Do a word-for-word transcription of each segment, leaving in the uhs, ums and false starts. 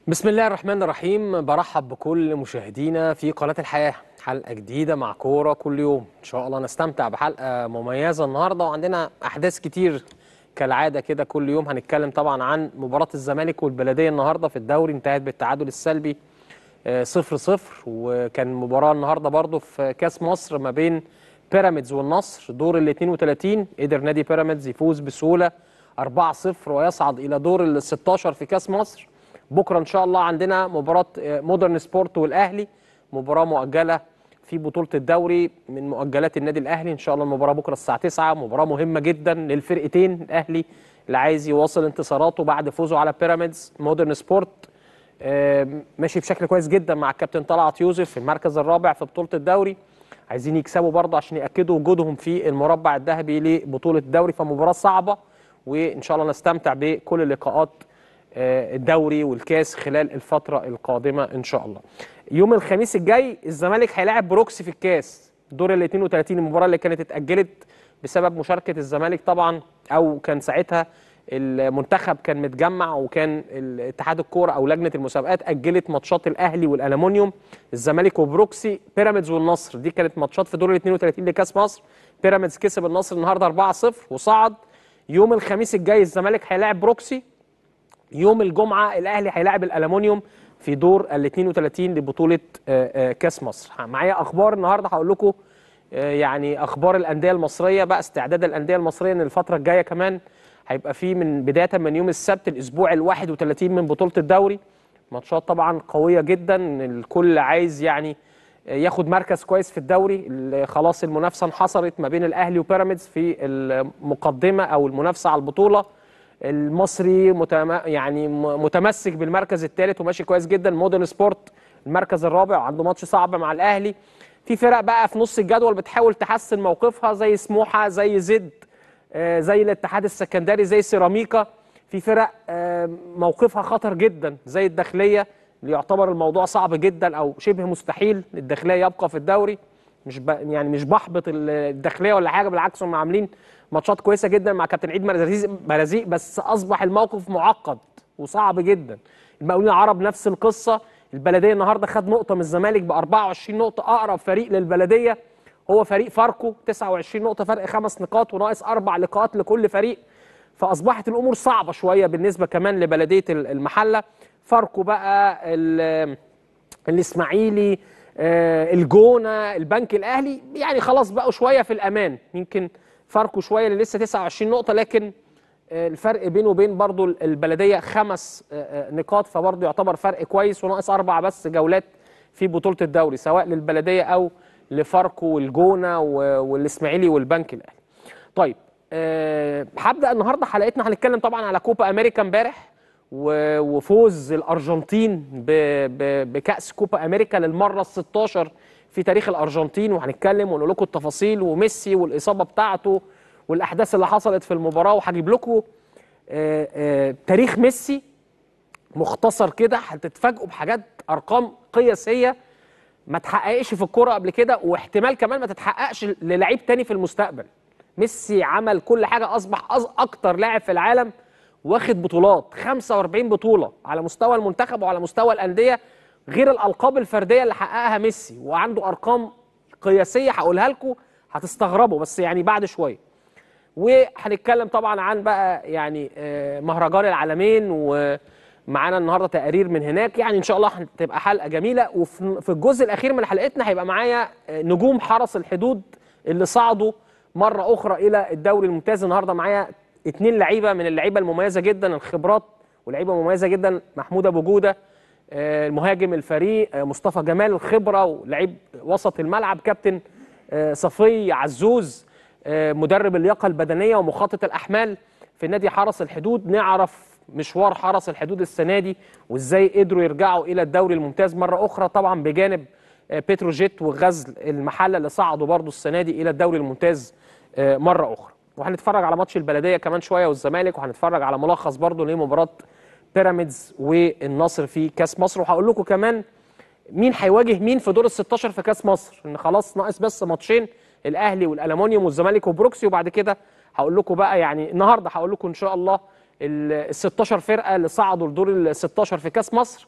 بسم الله الرحمن الرحيم. برحب بكل مشاهدينا في قناة الحياة، حلقة جديدة مع كورة كل يوم. إن شاء الله نستمتع بحلقة مميزة النهاردة، وعندنا أحداث كتير كالعادة كده. كل يوم هنتكلم طبعا عن مباراة الزمالك والبلدية النهاردة في الدوري، انتهت بالتعادل السلبي صفر صفر. وكان مباراة النهاردة برضو في كاس مصر ما بين بيراميدز والنصر، دور ال اثنين وثلاثين. قدر نادي بيراميدز يفوز بسهولة أربعة صفر ويصعد إلى دور ال ستاشر في كاس مصر. بكره ان شاء الله عندنا مباراه مودرن سبورت والاهلي، مباراه مؤجله في بطوله الدوري من مؤجلات النادي الاهلي. ان شاء الله المباراه بكره الساعه تسعة، مباراه مهمه جدا للفرقتين. الاهلي اللي عايز يواصل انتصاراته بعد فوزه على بيراميدز. مودرن سبورت ماشي بشكل كويس جدا مع الكابتن طلعت يوسف في المركز الرابع في بطوله الدوري، عايزين يكسبوا برضه عشان ياكدوا وجودهم في المربع الذهبي لبطوله الدوري. فمباراه صعبه، وان شاء الله نستمتع بكل اللقاءات الدوري والكاس خلال الفترة القادمة إن شاء الله. يوم الخميس الجاي الزمالك هيلاعب بروكسي في الكاس دور ال اثنين وثلاثين، المباراة اللي كانت اتأجلت بسبب مشاركة الزمالك طبعا، أو كان ساعتها المنتخب كان متجمع، وكان اتحاد الكورة أو لجنة المسابقات أجلت ماتشات الأهلي والألمونيوم، الزمالك وبروكسي، بيراميدز والنصر. دي كانت ماتشات في دور ال اثنين وثلاثين لكاس مصر. بيراميدز كسب النصر النهارده أربعة صفر وصعد. يوم الخميس الجاي الزمالك هيلاعب بروكسي. يوم الجمعة الأهلي هيلاعب الألمونيوم في دور ال اثنين وثلاثين لبطولة كاس مصر. معايا أخبار النهاردة هقول لكم، يعني أخبار الأندية المصرية بقى، استعداد الأندية المصرية إن الفترة الجاية كمان هيبقى فيه من بداية من يوم السبت الأسبوع ال واحد وثلاثين من بطولة الدوري. ماتشات طبعا قوية جدا، الكل عايز يعني ياخد مركز كويس في الدوري. خلاص المنافسة انحصرت ما بين الأهلي وبيراميدز في المقدمة أو المنافسة على البطولة. المصري متم... يعني متمسك بالمركز الثالث وماشي كويس جدا. مودرن سبورت المركز الرابع وعنده ماتش صعب مع الاهلي. في فرق بقى في نص الجدول بتحاول تحسن موقفها، زي سموحه، زي زد، آه زي الاتحاد السكندري، زي سيراميكا. في فرق آه موقفها خطر جدا زي الداخليه، اللي يعتبر الموضوع صعب جدا او شبه مستحيل الداخليه يبقى في الدوري. مش ب... يعني مش بحبط الداخليه ولا حاجه، بالعكس هم عاملين ماتشات كويسه جدا مع كابتن عيد مرازيق، بس اصبح الموقف معقد وصعب جدا. المقاولين العرب نفس القصه. البلديه النهارده خد نقطه من الزمالك ب أربعة وعشرين نقطه، اقرب فريق للبلديه هو فريق فاركو تسعة وعشرين نقطه، فرق خمس نقاط وناقص اربع لقاءات لكل فريق. فاصبحت الامور صعبه شويه بالنسبه كمان لبلديه المحله. فاركو بقى، الاسماعيلي، الجونه، البنك الاهلي، يعني خلاص بقوا شويه في الامان. يمكن فاركو شويه اللي لسه تسعة وعشرين نقطه، لكن الفرق بينه وبين برضو البلديه خمس نقاط، فبرضو يعتبر فرق كويس، وناقص اربع بس جولات في بطوله الدوري سواء للبلديه او لفاركو والجونه والاسماعيلي والبنك الاهلي. طيب أه هبدا النهارده حلقتنا، هنتكلم طبعا على كوبا امريكا امبارح وفوز الارجنتين بكاس كوبا امريكا للمره ال ستاشر في تاريخ الارجنتين، وهنتكلم ونقول لكم التفاصيل وميسي والاصابه بتاعته والاحداث اللي حصلت في المباراه، وهجيب لكم آآ آآ تاريخ ميسي مختصر كده. هتتفاجئوا بحاجات، ارقام قياسيه ما تحققش في الكوره قبل كده، واحتمال كمان ما تتحققش للعيب تاني في المستقبل. ميسي عمل كل حاجه، اصبح اكتر لاعب في العالم واخد بطولات، خمسة وأربعين بطوله على مستوى المنتخب وعلى مستوى الانديه، غير الالقاب الفرديه اللي حققها ميسي. وعنده ارقام قياسيه هقولها لكم هتستغربوا، بس يعني بعد شويه. وهنتكلم طبعا عن بقى يعني مهرجان العالمين، ومعانا النهارده تقارير من هناك. يعني ان شاء الله هتبقى حلقه جميله. وفي الجزء الاخير من حلقتنا هيبقى معايا نجوم حرس الحدود اللي صعدوا مره اخرى الى الدوري الممتاز. النهارده معايا اثنين لعيبه من اللعيبه المميزه جدا، الخبرات ولعيبه مميزه جدا. محمود ابو جوده المهاجم الفريق، مصطفى جمال الخبره ولعيب وسط الملعب، كابتن صفي عزوز مدرب اللياقه البدنيه ومخطط الاحمال في نادي حرس الحدود. نعرف مشوار حرس الحدود السنه دي وازاي قدروا يرجعوا الى الدوري الممتاز مره اخرى، طبعا بجانب بتروجيت وغزل المحله اللي صعدوا برضو السنه دي الى الدوري الممتاز مره اخرى. وهنتفرج على ماتش البلديه كمان شويه والزمالك، وهنتفرج على ملخص برضو لمباراه بيراميدز والنصر في كاس مصر. وهقول لكم كمان مين هيواجه مين في دور ال ستاشر في كاس مصر، ان خلاص ناقص بس ماتشين، الاهلي والالمونيوم والزمالك وبروكسي. وبعد كده هقول لكم بقى، يعني النهارده هقول لكم ان شاء الله ال ستاشر فرقه اللي صعدوا لدور ال ستاشر في كاس مصر،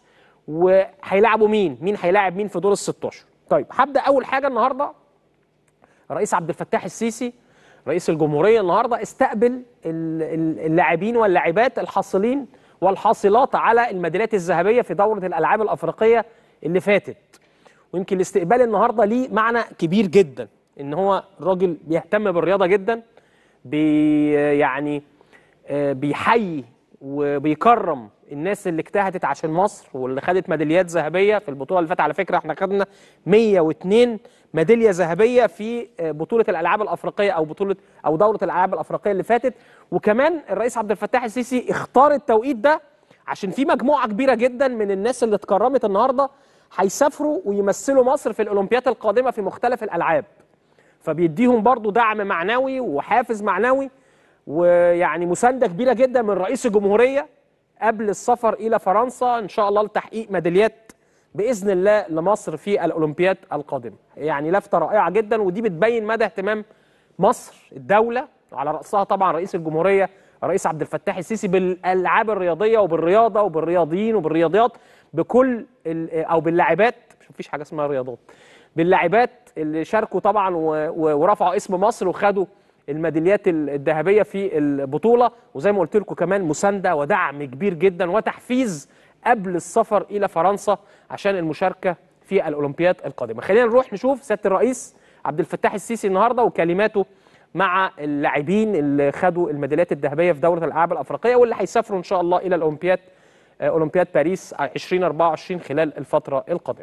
وهيلاعبوا مين؟ مين هيلاعب مين في دور ال ستاشر؟ طيب هبدا اول حاجه النهارده. الرئيس عبد الفتاح السيسي رئيس الجمهوريه النهارده استقبل اللاعبين واللاعبات الحاصلين والحاصلات على الميداليات الذهبيه في دوره الالعاب الافريقيه اللي فاتت. ويمكن الاستقبال النهارده ليه معنى كبير جدا، ان هو الراجل بيهتم بالرياضه جدا، بي يعني بيحيي وبيكرم الناس اللي اجتهدت عشان مصر واللي خدت ميداليات ذهبيه في البطوله اللي فاتت. على فكره احنا خدنا مية واتنين ميداليه ذهبيه في بطوله الالعاب الافريقيه او بطوله او دوره الالعاب الافريقيه اللي فاتت. وكمان الرئيس عبد الفتاح السيسي اختار التوقيت ده عشان في مجموعه كبيره جدا من الناس اللي اتكرمت النهارده هيسافروا ويمثلوا مصر في الاولمبياد القادمه في مختلف الالعاب، فبيديهم برضو دعم معنوي وحافز معنوي ويعني مسانده كبيره جدا من رئيس الجمهوريه قبل السفر الى فرنسا ان شاء الله لتحقيق ميداليات باذن الله لمصر في الاولمبياد القادمه. يعني لفته رائعه جدا، ودي بتبين مدى اهتمام مصر الدوله وعلى راسها طبعا رئيس الجمهوريه الرئيس عبد الفتاح السيسي بالالعاب الرياضيه وبالرياضه وبالرياضيين وبالرياضيات بكل او باللاعبات، مش مفيش حاجه اسمها رياضات، باللاعبات اللي شاركوا طبعا ورفعوا اسم مصر وخدوا الميداليات الذهبيه في البطوله. وزي ما قلت لكم كمان مسانده ودعم كبير جدا وتحفيز قبل السفر الى فرنسا عشان المشاركه في الاولمبياد القادمه. خلينا نروح نشوف سياده الرئيس عبد الفتاح السيسي النهارده وكلماته مع اللاعبين اللي خدوا الميداليات الذهبيه في دوره الالعاب الافريقيه واللي هيسافروا ان شاء الله الى الاولمبياد اولمبياد باريس ألفين وأربعة وعشرين خلال الفتره القادمه.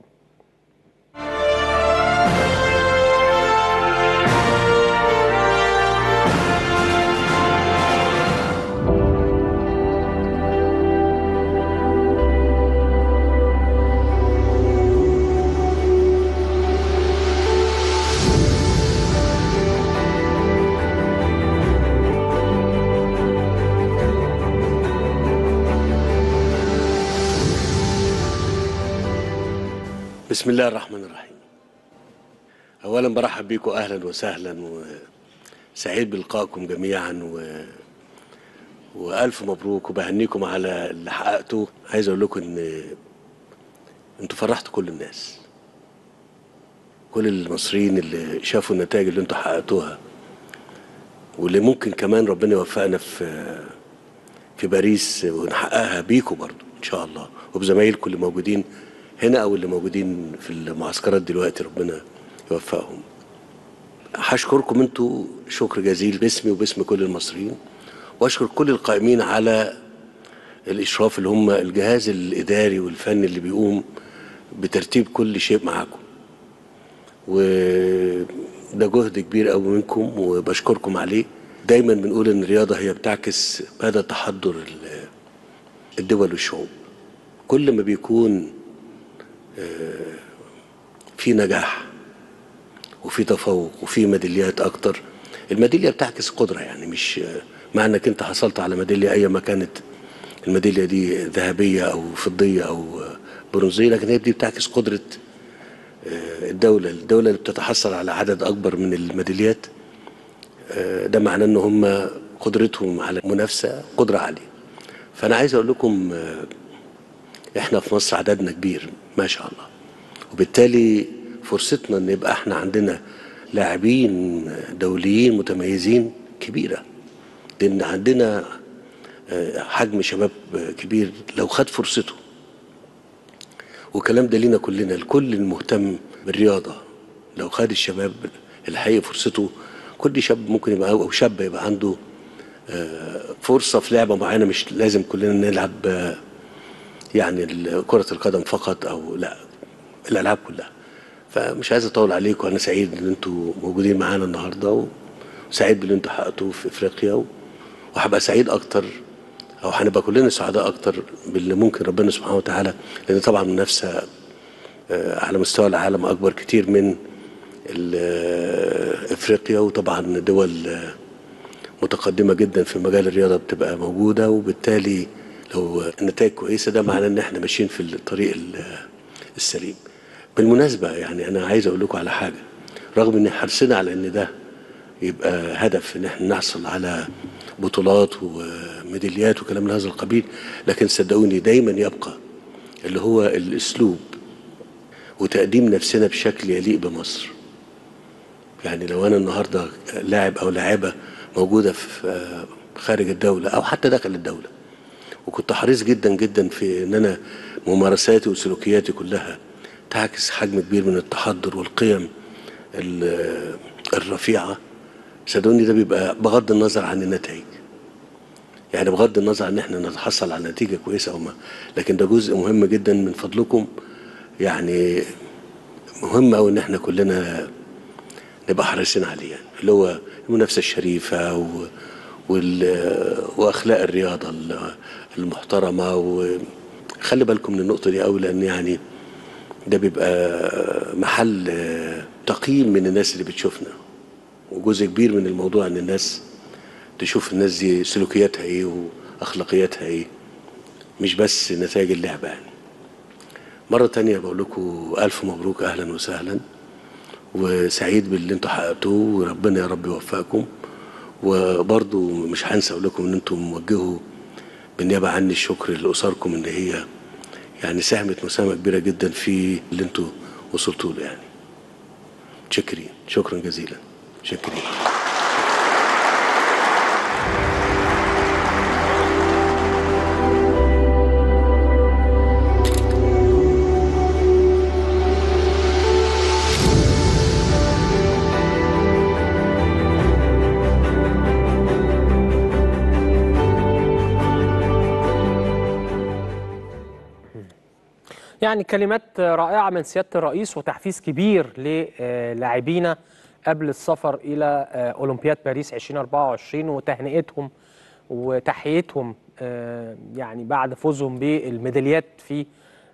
بسم الله الرحمن الرحيم. أولا برحب بيكم أهلا وسهلا وسعيد بلقائكم جميعا و... وألف مبروك وبهنيكم على اللي حققتوه. عايز أقول لكم إن أنتوا فرحتوا كل الناس، كل المصريين اللي شافوا النتائج اللي أنتوا حققتوها واللي ممكن كمان ربنا يوفقنا في في باريس ونحققها بيكم برضو إن شاء الله وبزمايلكم اللي موجودين هنا او اللي موجودين في المعسكرات دلوقتي ربنا يوفقهم. هشكركم انتوا شكر جزيل باسمي وباسم كل المصريين، واشكر كل القائمين على الاشراف اللي هم الجهاز الاداري والفني اللي بيقوم بترتيب كل شيء معاكم، وده جهد كبير قوي منكم وبشكركم عليه. دايما بنقول ان الرياضه هي بتعكس مدى تحضر الدول والشعوب. كل ما بيكون في نجاح وفي تفوق وفي ميداليات اكتر، الميداليه بتعكس قدره، يعني مش معنى انك انت حصلت على ميداليه اي ما كانت الميداليه دي ذهبيه او فضيه او برونزيه، لكن هي دي بتعكس قدره الدوله الدوله اللي بتتحصل على عدد اكبر من الميداليات. ده معناه ان هم قدرتهم على المنافسه قدره عاليه. فانا عايز اقول لكم احنا في مصر عددنا كبير ما شاء الله، وبالتالي فرصتنا ان يبقى احنا عندنا لاعبين دوليين متميزين كبيره، لان عندنا حجم شباب كبير لو خد فرصته. والكلام ده لينا كلنا، الكل المهتم بالرياضه لو خد الشباب الحقيقي فرصته. كل شاب ممكن يبقى او شاب يبقى عنده فرصه في لعبه معينه، مش لازم كلنا نلعب يعني كرة القدم فقط او لا، الالعاب كلها. فمش عايز اطول عليكم، انا سعيد ان انتوا موجودين معانا النهارده وسعيد باللي انتوا حققتوه في افريقيا، وهبقى سعيد اكتر او هنبقى كلنا سعداء اكتر باللي ممكن ربنا سبحانه وتعالى، لان طبعا المنافسه على مستوى العالم اكبر كتير من افريقيا، وطبعا دول متقدمه جدا في مجال الرياضه بتبقى موجوده، وبالتالي لو النتائج كويسه ده معناه ان احنا ماشيين في الطريق السليم. بالمناسبه يعني انا عايز اقول لكم على حاجه، رغم ان حرصنا على ان ده يبقى هدف ان احنا نحصل على بطولات وميداليات وكلام من هذا القبيل، لكن صدقوني دايما يبقى اللي هو الاسلوب وتقديم نفسنا بشكل يليق بمصر. يعني لو انا النهارده لاعب او لاعبه موجوده في خارج الدوله او حتى داخل الدوله، وكنت حريص جدا جدا في ان انا ممارساتي وسلوكياتي كلها تعكس حجم كبير من التحضر والقيم الرفيعه، صدقوني ده بيبقى بغض النظر عن النتائج. يعني بغض النظر عن ان احنا نتحصل على نتيجه كويسه او ما، لكن ده جزء مهم جدا من فضلكم. يعني مهم قوي ان احنا كلنا نبقى حريصين عليه، يعني اللي هو المنافسه الشريفه و... وال... واخلاق الرياضه المحترمه. وخلي بالكم من النقطه دي قوي، لان يعني ده بيبقى محل تقييم من الناس اللي بتشوفنا، وجزء كبير من الموضوع ان الناس تشوف الناس دي سلوكياتها ايه واخلاقياتها ايه، مش بس نتائج اللعبه. يعني مره تانية بقول لكم الف مبروك، اهلا وسهلا، وسعيد باللي انتوا حققتوه، وربنا يا رب يوفقكم. وبرضو مش هنسى اقول لكم ان انتم موجهوا بالنيابه عني الشكر لاسركم، ان هي يعني ساهمت مساهمه كبيره جدا في اللي انتوا وصلتوا له. يعني متشكرين، شكرا جزيلا، شكرين. يعني كلمات رائعة من سيادة الرئيس وتحفيز كبير للاعبينا قبل السفر إلى أولمبياد باريس ألفين وأربعة وعشرين، وتهنئتهم وتحيتهم يعني بعد فوزهم بالميداليات في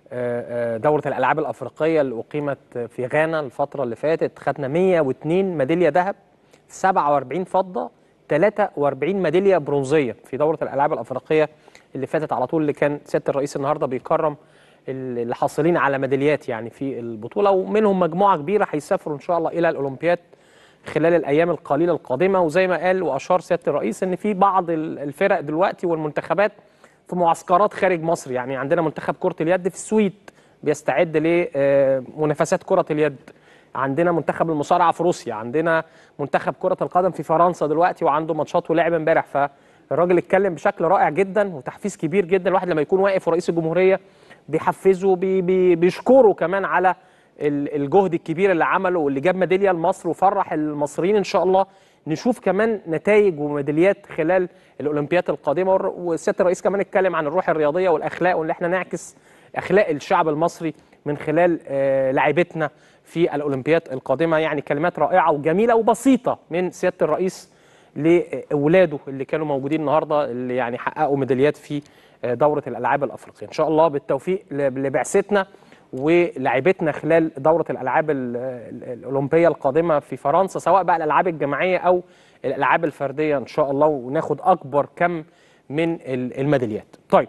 دورة الألعاب الأفريقية اللي أقيمت في غانا الفترة اللي فاتت. خدنا مية واتنين ميدالية ذهب، سبعة وأربعين فضة، تلاتة وأربعين ميدالية برونزية في دورة الألعاب الأفريقية اللي فاتت على طول، اللي كان سيادة الرئيس النهاردة بيكرم اللي حاصلين على ميداليات يعني في البطولة، ومنهم مجموعة كبيرة هيسافروا إن شاء الله إلى الأولمبياد خلال الأيام القليلة القادمة. وزي ما قال وأشار سيادة الرئيس إن في بعض الفرق دلوقتي والمنتخبات في معسكرات خارج مصر. يعني عندنا منتخب كرة اليد في السويد بيستعد لمنافسات كرة اليد، عندنا منتخب المصارعة في روسيا، عندنا منتخب كرة القدم في فرنسا دلوقتي وعنده ماتشات ولعب امبارح. فالراجل اتكلم بشكل رائع جدا وتحفيز كبير جدا. الواحد لما يكون واقف ورئيس الجمهورية بيحفزه، بي بي بيشكره كمان على الجهد الكبير اللي عمله واللي جاب ميداليه لمصر وفرح المصريين. ان شاء الله نشوف كمان نتائج وميداليات خلال الاولمبياد القادمه. وسياده الرئيس كمان اتكلم عن الروح الرياضيه والاخلاق، وان احنا نعكس اخلاق الشعب المصري من خلال لاعبتنا في الاولمبياد القادمه. يعني كلمات رائعه وجميله وبسيطه من سياده الرئيس لاولاده اللي كانوا موجودين النهارده، اللي يعني حققوا ميداليات في دورة الألعاب الأفريقية. إن شاء الله بالتوفيق لبعثتنا ولاعبتنا خلال دورة الألعاب الأولمبية القادمة في فرنسا، سواء بقى الألعاب الجماعية أو الألعاب الفردية إن شاء الله، وناخد أكبر كم من الميداليات. طيب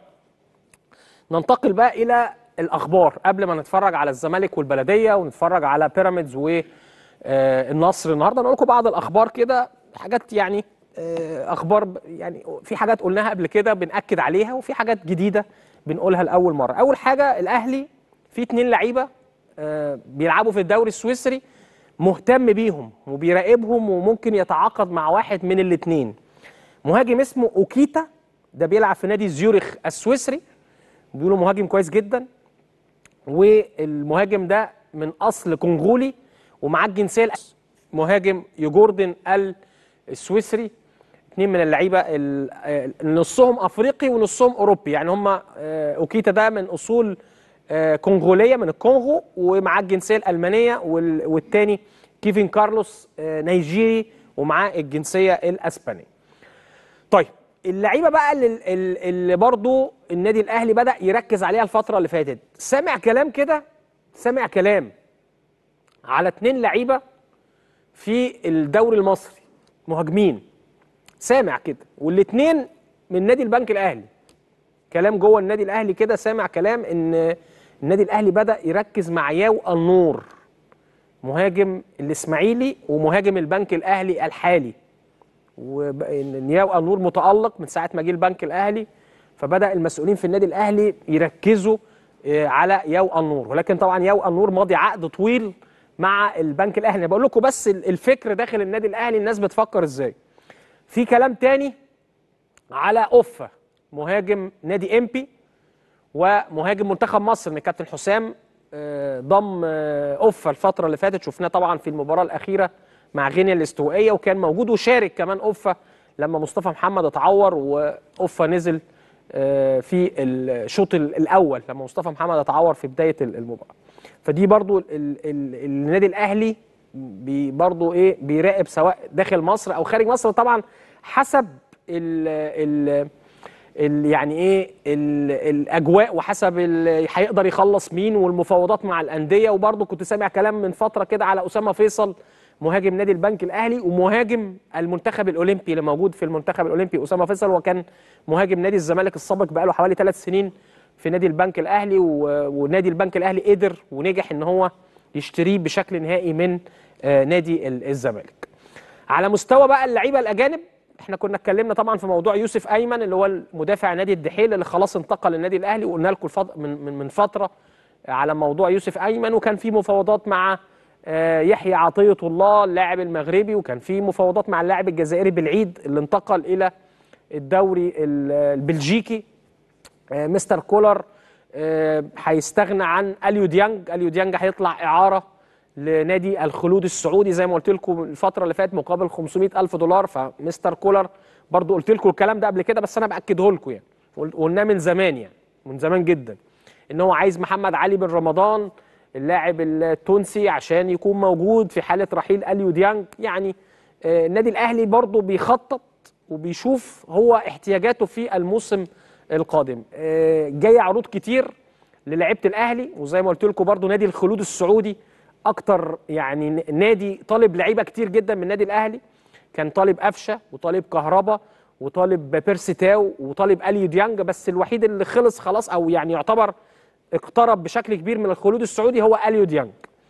ننتقل بقى إلى الأخبار قبل ما نتفرج على الزمالك والبلدية ونتفرج على بيراميدز والنصر. النهارده نقول لكم بعض الأخبار كده، حاجات يعني اخبار يعني في حاجات قلناها قبل كده بنأكد عليها، وفي حاجات جديده بنقولها لاول مره. اول حاجه الاهلي في اتنين لعيبه بيلعبوا في الدوري السويسري، مهتم بيهم وبيراقبهم وممكن يتعاقد مع واحد من الاثنين. مهاجم اسمه اوكيتا، ده بيلعب في نادي زيورخ السويسري، بيقولوا مهاجم كويس جدا، والمهاجم ده من اصل كونغولي ومعاه الجنسيه. مهاجم يجوردن السويسري، اثنين من اللعيبه نصهم افريقي ونصهم اوروبي. يعني هم اوكيتا ده من اصول كونغوليه من الكونغو ومعاه الجنسيه الالمانيه، والثاني كيفن كارلوس نيجيري ومعاه الجنسيه الاسبانيه. طيب اللعيبه بقى اللي, اللي برضو النادي الاهلي بدا يركز عليها الفتره اللي فاتت، سامع كلام كده، سامع كلام على اثنين لعيبه في الدوري المصري مهاجمين، سامع كده، والاثنين من نادي البنك الاهلي. كلام جوه النادي الاهلي كده، سامع كلام ان النادي الاهلي بدا يركز مع ياو النور، مهاجم الاسماعيلي ومهاجم البنك الاهلي الحالي. وان ياو النور متالق من ساعه ما جه البنك الاهلي، فبدا المسؤولين في النادي الاهلي يركزوا على يو النور، ولكن طبعا يو النور ماضي عقد طويل مع البنك الاهلي. بقول لكم بس الفكر داخل النادي الاهلي الناس بتفكر ازاي. في كلام تاني على اوفا مهاجم نادي امبي ومهاجم منتخب مصر، ان كابتن حسام ضم اوفا الفتره اللي فاتت، شفناه طبعا في المباراه الاخيره مع غينيا الاستوائيه وكان موجود، وشارك كمان اوفا لما مصطفى محمد اتعور واوفا نزل في الشوط الاول لما مصطفى محمد اتعور في بدايه المباراه. فدي برضو ال ال ال النادي الاهلي بي برضو ايه بيراقب سواء داخل مصر او خارج مصر، طبعا حسب ال ال ال يعني ايه ال الاجواء وحسب هيقدر يخلص مين والمفاوضات مع الانديه. وبرضو كنت سامع كلام من فتره كده على اسامه فيصل مهاجم نادي البنك الاهلي ومهاجم المنتخب الاولمبي اللي موجود في المنتخب الاولمبي. اسامه فيصل وكان مهاجم نادي الزمالك السابق بقاله حوالي ثلاث سنين في نادي البنك الاهلي، ونادي البنك الاهلي قدر ونجح ان هو يشتريه بشكل نهائي من نادي الزمالك. على مستوى بقى اللعيبه الاجانب، احنا كنا اتكلمنا طبعا في موضوع يوسف ايمن اللي هو المدافع نادي الدحيل اللي خلاص انتقل للنادي الاهلي، وقلنا لكم من من فتره على موضوع يوسف ايمن، وكان في مفاوضات مع يحيى عطية الله اللاعب المغربي، وكان في مفاوضات مع اللاعب الجزائري بالعيد اللي انتقل الى الدوري البلجيكي. مستر كولر هيستغنى عن اليو ديانج، اليو ديانج هيطلع اعاره لنادي الخلود السعودي زي ما قلت لكم الفتره اللي فاتت مقابل خمسمائة ألف دولار. فمستر كولر برضو قلت لكم الكلام ده قبل كده بس انا باكده لكم يعني، قلناه من زمان يعني من زمان جدا ان هو عايز محمد علي بن رمضان اللاعب التونسي عشان يكون موجود في حاله رحيل اليو ديانج. يعني النادي الاهلي برضو بيخطط وبيشوف هو احتياجاته في الموسم القادم. جاي عروض كتير للاعيبه الاهلي، وزي ما قلت لكم برضو نادي الخلود السعودي اكتر يعني نادي طالب لعيبه كتير جدا من النادي الاهلي، كان طالب قفشه وطالب كهربا وطالب بيرسي تاو وطالب اليو ديانج، بس الوحيد اللي خلص خلاص او يعني يعتبر اقترب بشكل كبير من الخلود السعودي هو اليو ديانج.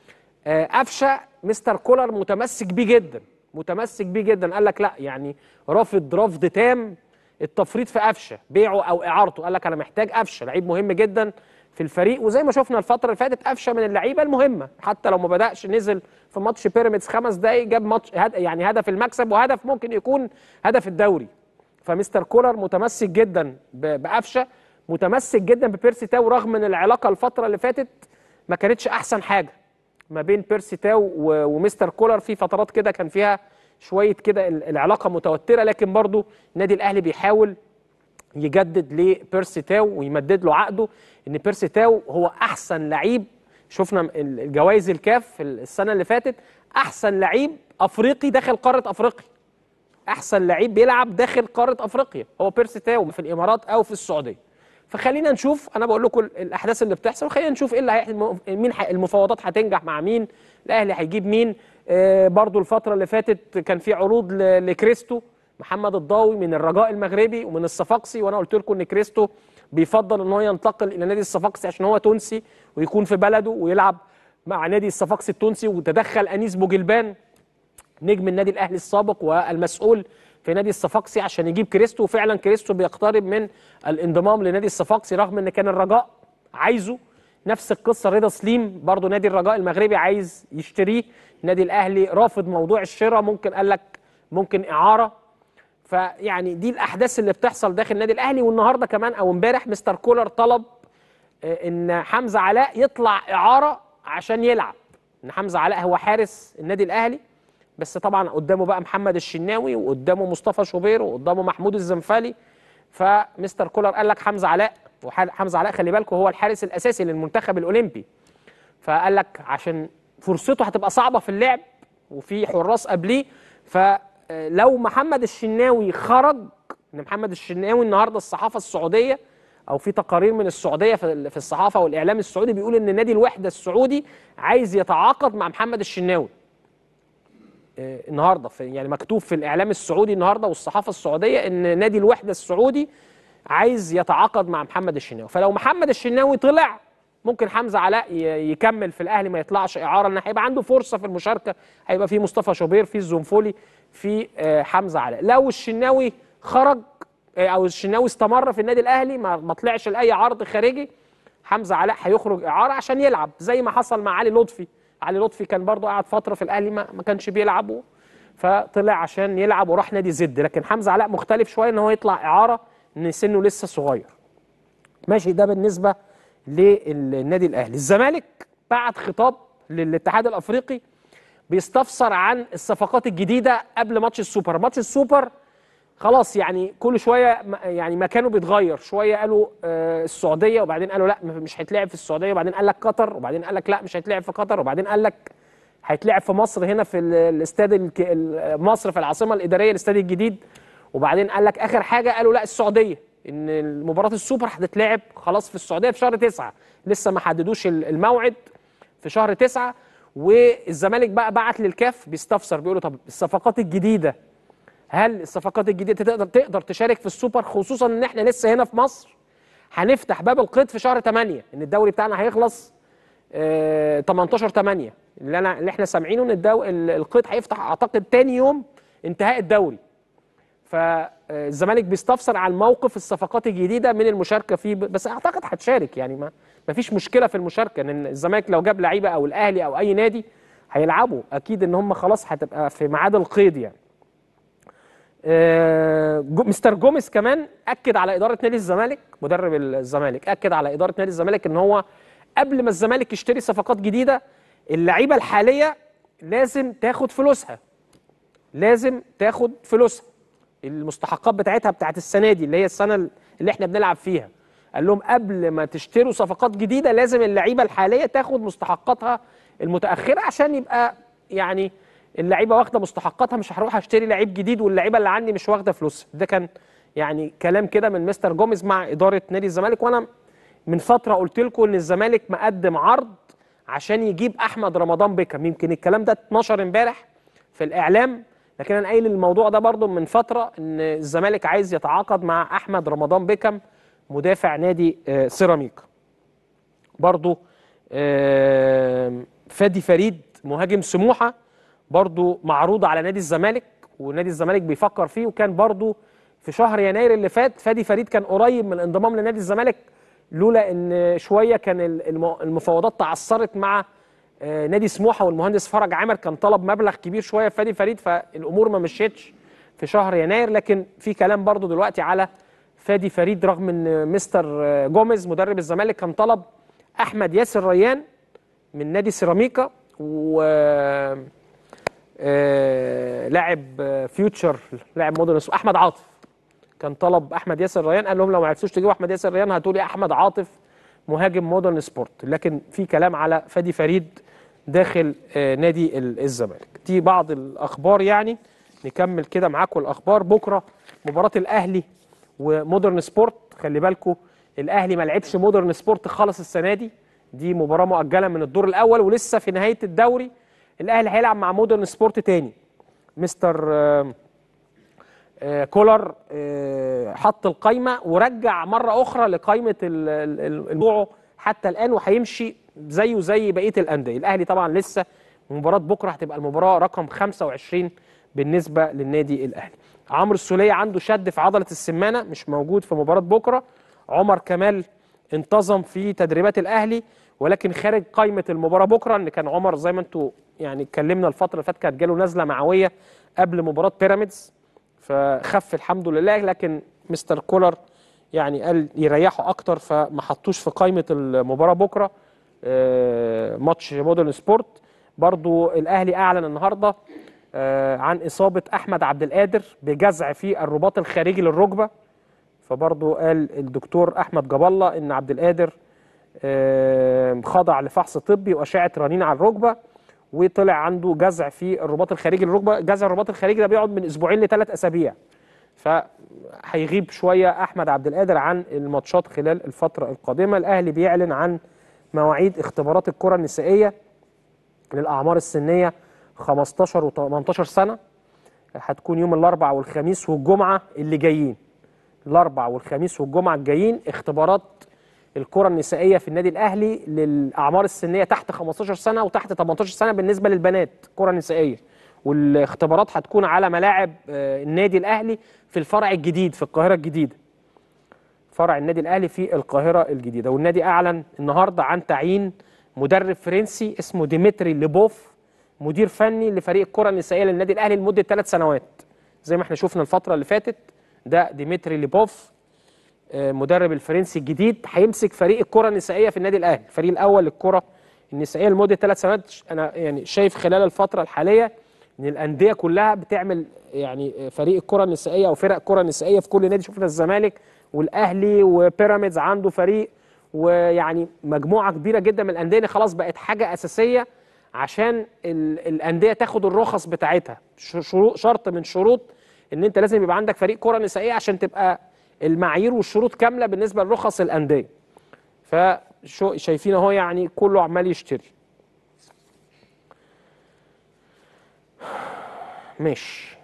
قفشه مستر كولر متمسك بيه جدا متمسك بيه جدا قال لك لا يعني رافض رفض تام التفريط في قفشه بيعه او اعارته، قال لك انا محتاج قفشه لعيب مهم جدا في الفريق، وزي ما شفنا الفتره اللي فاتت قفشه من اللعيبه المهمه حتى لو ما بداش، نزل في ماتش بيراميدز خمس دقائق جاب ماتش يعني هدف المكسب وهدف ممكن يكون هدف الدوري. فمستر كولر متمسك جدا بقفشه، متمسك جدا ببيرسي تاو رغم ان العلاقه الفتره اللي فاتت ما كانتش احسن حاجه ما بين بيرسي تاو ومستر كولر، في فترات كده كان فيها شويه كده العلاقه متوتره، لكن برضو النادي الاهلي بيحاول يجدد لبيرسي تاو ويمدد له عقده، ان بيرسي تاو هو احسن لعيب، شفنا الجوائز الكاف السنه اللي فاتت احسن لعيب افريقي داخل قاره افريقيا، احسن لعيب بيلعب داخل قاره افريقيا هو بيرسي تاو في الامارات او في السعوديه. فخلينا نشوف، انا بقول لكم الاحداث اللي بتحصل، خلينا نشوف ايه اللي هيحصل، مين المفاوضات هتنجح مع مين، الاهلي هيجيب مين. آه برضو الفتره اللي فاتت كان في عروض لكريستو محمد الضاوي من الرجاء المغربي ومن الصفاقسي، وانا قلت لكم ان كريستو بيفضل ان هو ينتقل الى نادي الصفاقسي عشان هو تونسي ويكون في بلده ويلعب مع نادي الصفاقسي التونسي. وتدخل انيس بوجلبان نجم النادي الاهلي السابق والمسؤول في نادي الصفاقسي عشان يجيب كريستو، وفعلا كريستو بيقترب من الانضمام لنادي الصفاقسي رغم ان كان الرجاء عايزه. نفس القصه رضا سليم برضو نادي الرجاء المغربي عايز يشتريه، النادي الاهلي رافض موضوع الشراء، ممكن قال لك ممكن اعاره. فيعني دي الاحداث اللي بتحصل داخل النادي الاهلي. والنهارده كمان او امبارح مستر كولر طلب ان حمزه علاء يطلع اعاره عشان يلعب، ان حمزه علاء هو حارس النادي الاهلي، بس طبعا قدامه بقى محمد الشناوي وقدامه مصطفى شوبير وقدامه محمود الزنفالي. فمستر كولر قال لك حمزه علاء، وحمزه علاء خلي بالكم هو الحارس الاساسي للمنتخب الاولمبي، فقال لك عشان فرصته هتبقى صعبه في اللعب وفي حراس قبليه، فلو محمد الشناوي خرج، ان محمد الشناوي النهارده الصحافه السعوديه او في تقارير من السعوديه في الصحافه والاعلام السعودي بيقول ان نادي الوحده السعودي عايز يتعاقد مع محمد الشناوي النهارده، في يعني مكتوب في الاعلام السعودي النهارده والصحافه السعوديه ان نادي الوحده السعودي عايز يتعاقد مع محمد الشناوي. فلو محمد الشناوي طلع ممكن حمزه علاء يكمل في الاهلي ما يطلعش اعاره، ان هيبقى عنده فرصه في المشاركه، هيبقى في مصطفى شوبير في الزنفولي في حمزه علاء. لو الشناوي خرج او الشناوي استمر في النادي الاهلي ما طلعش لاي عرض خارجي، حمزه علاء هيخرج اعاره عشان يلعب زي ما حصل مع علي لطفي. علي لطفي كان برضه قعد فتره في الاهلي ما, ما كانش بيلعب، فطلع عشان يلعب وراح نادي زد. لكن حمزه علاء مختلف شويه ان هو يطلع اعاره ان سنه لسه صغير. ماشي، ده بالنسبه للنادي الاهلي. الزمالك بعت خطاب للاتحاد الافريقي بيستفسر عن الصفقات الجديده قبل ماتش السوبر. ماتش السوبر خلاص يعني كل شويه يعني مكانه بيتغير، شويه قالوا آه السعوديه وبعدين قالوا لا مش هيتلعب في السعوديه وبعدين قال لك قطر وبعدين قال لك لا مش هيتلعب في قطر وبعدين قال لك هيتلعب في مصر هنا في الاستاد مصر في العاصمه الاداريه الاستاد الجديد، وبعدين قال لك اخر حاجه قالوا لا السعوديه ان مباراه السوبر هتتلعب خلاص في السعوديه في شهر تسعة، لسه ما حددوش الموعد في شهر تسعة. والزمالك بقى بعت للكاف بيستفسر بيقولوا طب الصفقات الجديده هل الصفقات الجديده تقدر تقدر تشارك في السوبر، خصوصا ان احنا لسه هنا في مصر هنفتح باب القيد في شهر ثمانية، ان الدوري بتاعنا هيخلص آه تمنتاشر ثمانية اللي انا اللي احنا سامعينه ان الدو... القيد هيفتح اعتقد تاني يوم انتهاء الدوري. فالزمالك بيستفسر عن موقف الصفقات الجديده من المشاركه فيه، بس اعتقد هتشارك يعني ما ما فيش مشكله في المشاركه، ان الزمالك لو جاب لعيبه او الاهلي او اي نادي هيلعبوا اكيد ان هم خلاص هتبقى في ميعاد القيد يعني. جو مستر جوميز كمان اكد على اداره نادي الزمالك، مدرب الزمالك اكد على اداره نادي الزمالك ان هو قبل ما الزمالك يشتري صفقات جديده اللعيبه الحاليه لازم تاخد فلوسها، لازم تاخد فلوسها المستحقات بتاعتها بتاعت السنه دي اللي هي السنه اللي احنا بنلعب فيها. قال لهم قبل ما تشتروا صفقات جديده لازم اللعيبه الحاليه تاخد مستحقاتها المتاخره عشان يبقى يعني اللعيبه واخده مستحقاتها، مش هروح اشتري لعيب جديد واللعيبه اللي عندي مش واخده فلوسها. ده كان يعني كلام كده من مستر جوميز مع اداره نادي الزمالك. وانا من فتره قلت لكم ان الزمالك مقدم عرض عشان يجيب احمد رمضان بيكم، يمكن الكلام ده اتنشر امبارح في الاعلام، لكن انا قايل الموضوع ده برضو من فتره ان الزمالك عايز يتعاقد مع احمد رمضان بيكم مدافع نادي سيراميكا. برضو فادي فريد مهاجم سموحه برضو معروض على نادي الزمالك ونادي الزمالك بيفكر فيه، وكان برضو في شهر يناير اللي فات فادي فريد كان قريب من الانضمام لنادي الزمالك، لولا ان شويه كان المفاوضات تعثرت مع نادي سموحه والمهندس فرج عامر كان طلب مبلغ كبير شويه في فادي فريد، فالامور ما مشيتش في شهر يناير. لكن في كلام برضو دلوقتي على فادي فريد رغم ان مستر جوميز مدرب الزمالك كان طلب احمد ياسر ريان من نادي سيراميكا و آه لاعب فيوتشر لاعب مودرن احمد عاطف، كان طلب احمد ياسر ريان، قال لهم لو ما عرفتوش تجيبوا احمد ياسر ريان هاتوا لي احمد عاطف مهاجم مودرن سبورت. لكن في كلام على فادي فريد داخل آه نادي الزمالك. دي بعض الاخبار يعني. نكمل كده معاكم الاخبار. بكره مباراه الاهلي ومودرن سبورت، خلي بالكم الاهلي ما لعبش مودرن سبورت خالص السنه دي، دي مباراه مؤجله من الدور الاول ولسه في نهايه الدوري الاهلي هيلعب مع مودرن سبورت تاني. مستر آآ آآ كولر حط القايمه ورجع مره اخرى لقائمه الموضوع حتى الان، وهيمشي زيه زي بقيه الانديه. الاهلي طبعا لسه مباراه بكره هتبقى المباراه رقم خمسة وعشرين بالنسبه للنادي الاهلي. عمرو السوليه عنده شد في عضله السمانه مش موجود في مباراه بكره. عمر كمال انتظم في تدريبات الاهلي ولكن خارج قائمه المباراه بكره، ان كان عمر زي ما انتم يعني اتكلمنا الفتره اللي فاتت كانت جاله نزله معويه قبل مباراه بيراميدز فخف الحمد لله، لكن مستر كولر يعني قال يريحوا اكتر فما حطوش في قائمه المباراه بكره. ماتش مودرن سبورت برضو الاهلي اعلن النهارده عن اصابه احمد عبد القادر بجزع في الرباط الخارجي للركبه، فبرضو قال الدكتور احمد جاب الله ان عبد القادر خضع لفحص طبي واشعه رنين على الركبه وطلع عنده جزع في الرباط الخارجي للركبه. جزع الرباط الخارجي ده بيقعد من اسبوعين لثلاث اسابيع، فهيغيب شويه احمد عبد القادر عن الماتشات خلال الفتره القادمه. الاهلي بيعلن عن مواعيد اختبارات الكره النسائيه للاعمار السنيه خمستاشر وتمنتاشر سنه، هتكون يوم الاربعاء والخميس والجمعه اللي جايين. الاربعاء والخميس والجمعه الجايين اختبارات الكره النسائيه في النادي الاهلي للاعمار السنيه تحت خمستاشر سنه وتحت تمنتاشر سنه بالنسبه للبنات كره نسائيه، والاختبارات هتكون على ملاعب النادي الاهلي في الفرع الجديد في القاهره الجديده. فرع النادي الاهلي في القاهره الجديده. والنادي اعلن النهارده عن تعيين مدرب فرنسي اسمه ديمتري ليبوف مدير فني لفريق الكره النسائيه للنادي الاهلي لمده ثلاث سنوات. زي ما احنا شفنا الفتره اللي فاتت، ده ديمتري ليبوف مدرب الفرنسي الجديد هيمسك فريق الكره النسائيه في النادي الاهلي، الفريق الاول للكره النسائيه لمده ثلاث سنوات. انا يعني شايف خلال الفتره الحاليه ان الانديه كلها بتعمل يعني فريق الكره النسائيه او فرق الكره النسائيه في كل نادي. شفنا الزمالك والاهلي وبيراميدز عنده فريق، ويعني مجموعه كبيره جدا من الانديه اللي خلاص بقت حاجه اساسيه عشان الانديه تاخد الرخص بتاعتها. شرط من شروط ان انت لازم يبقى عندك فريق كره نسائيه عشان تبقى المعايير والشروط كامله بالنسبه لرخص الانديه. فشو شايفين اهو يعني كله عمال يشتري. ماشي.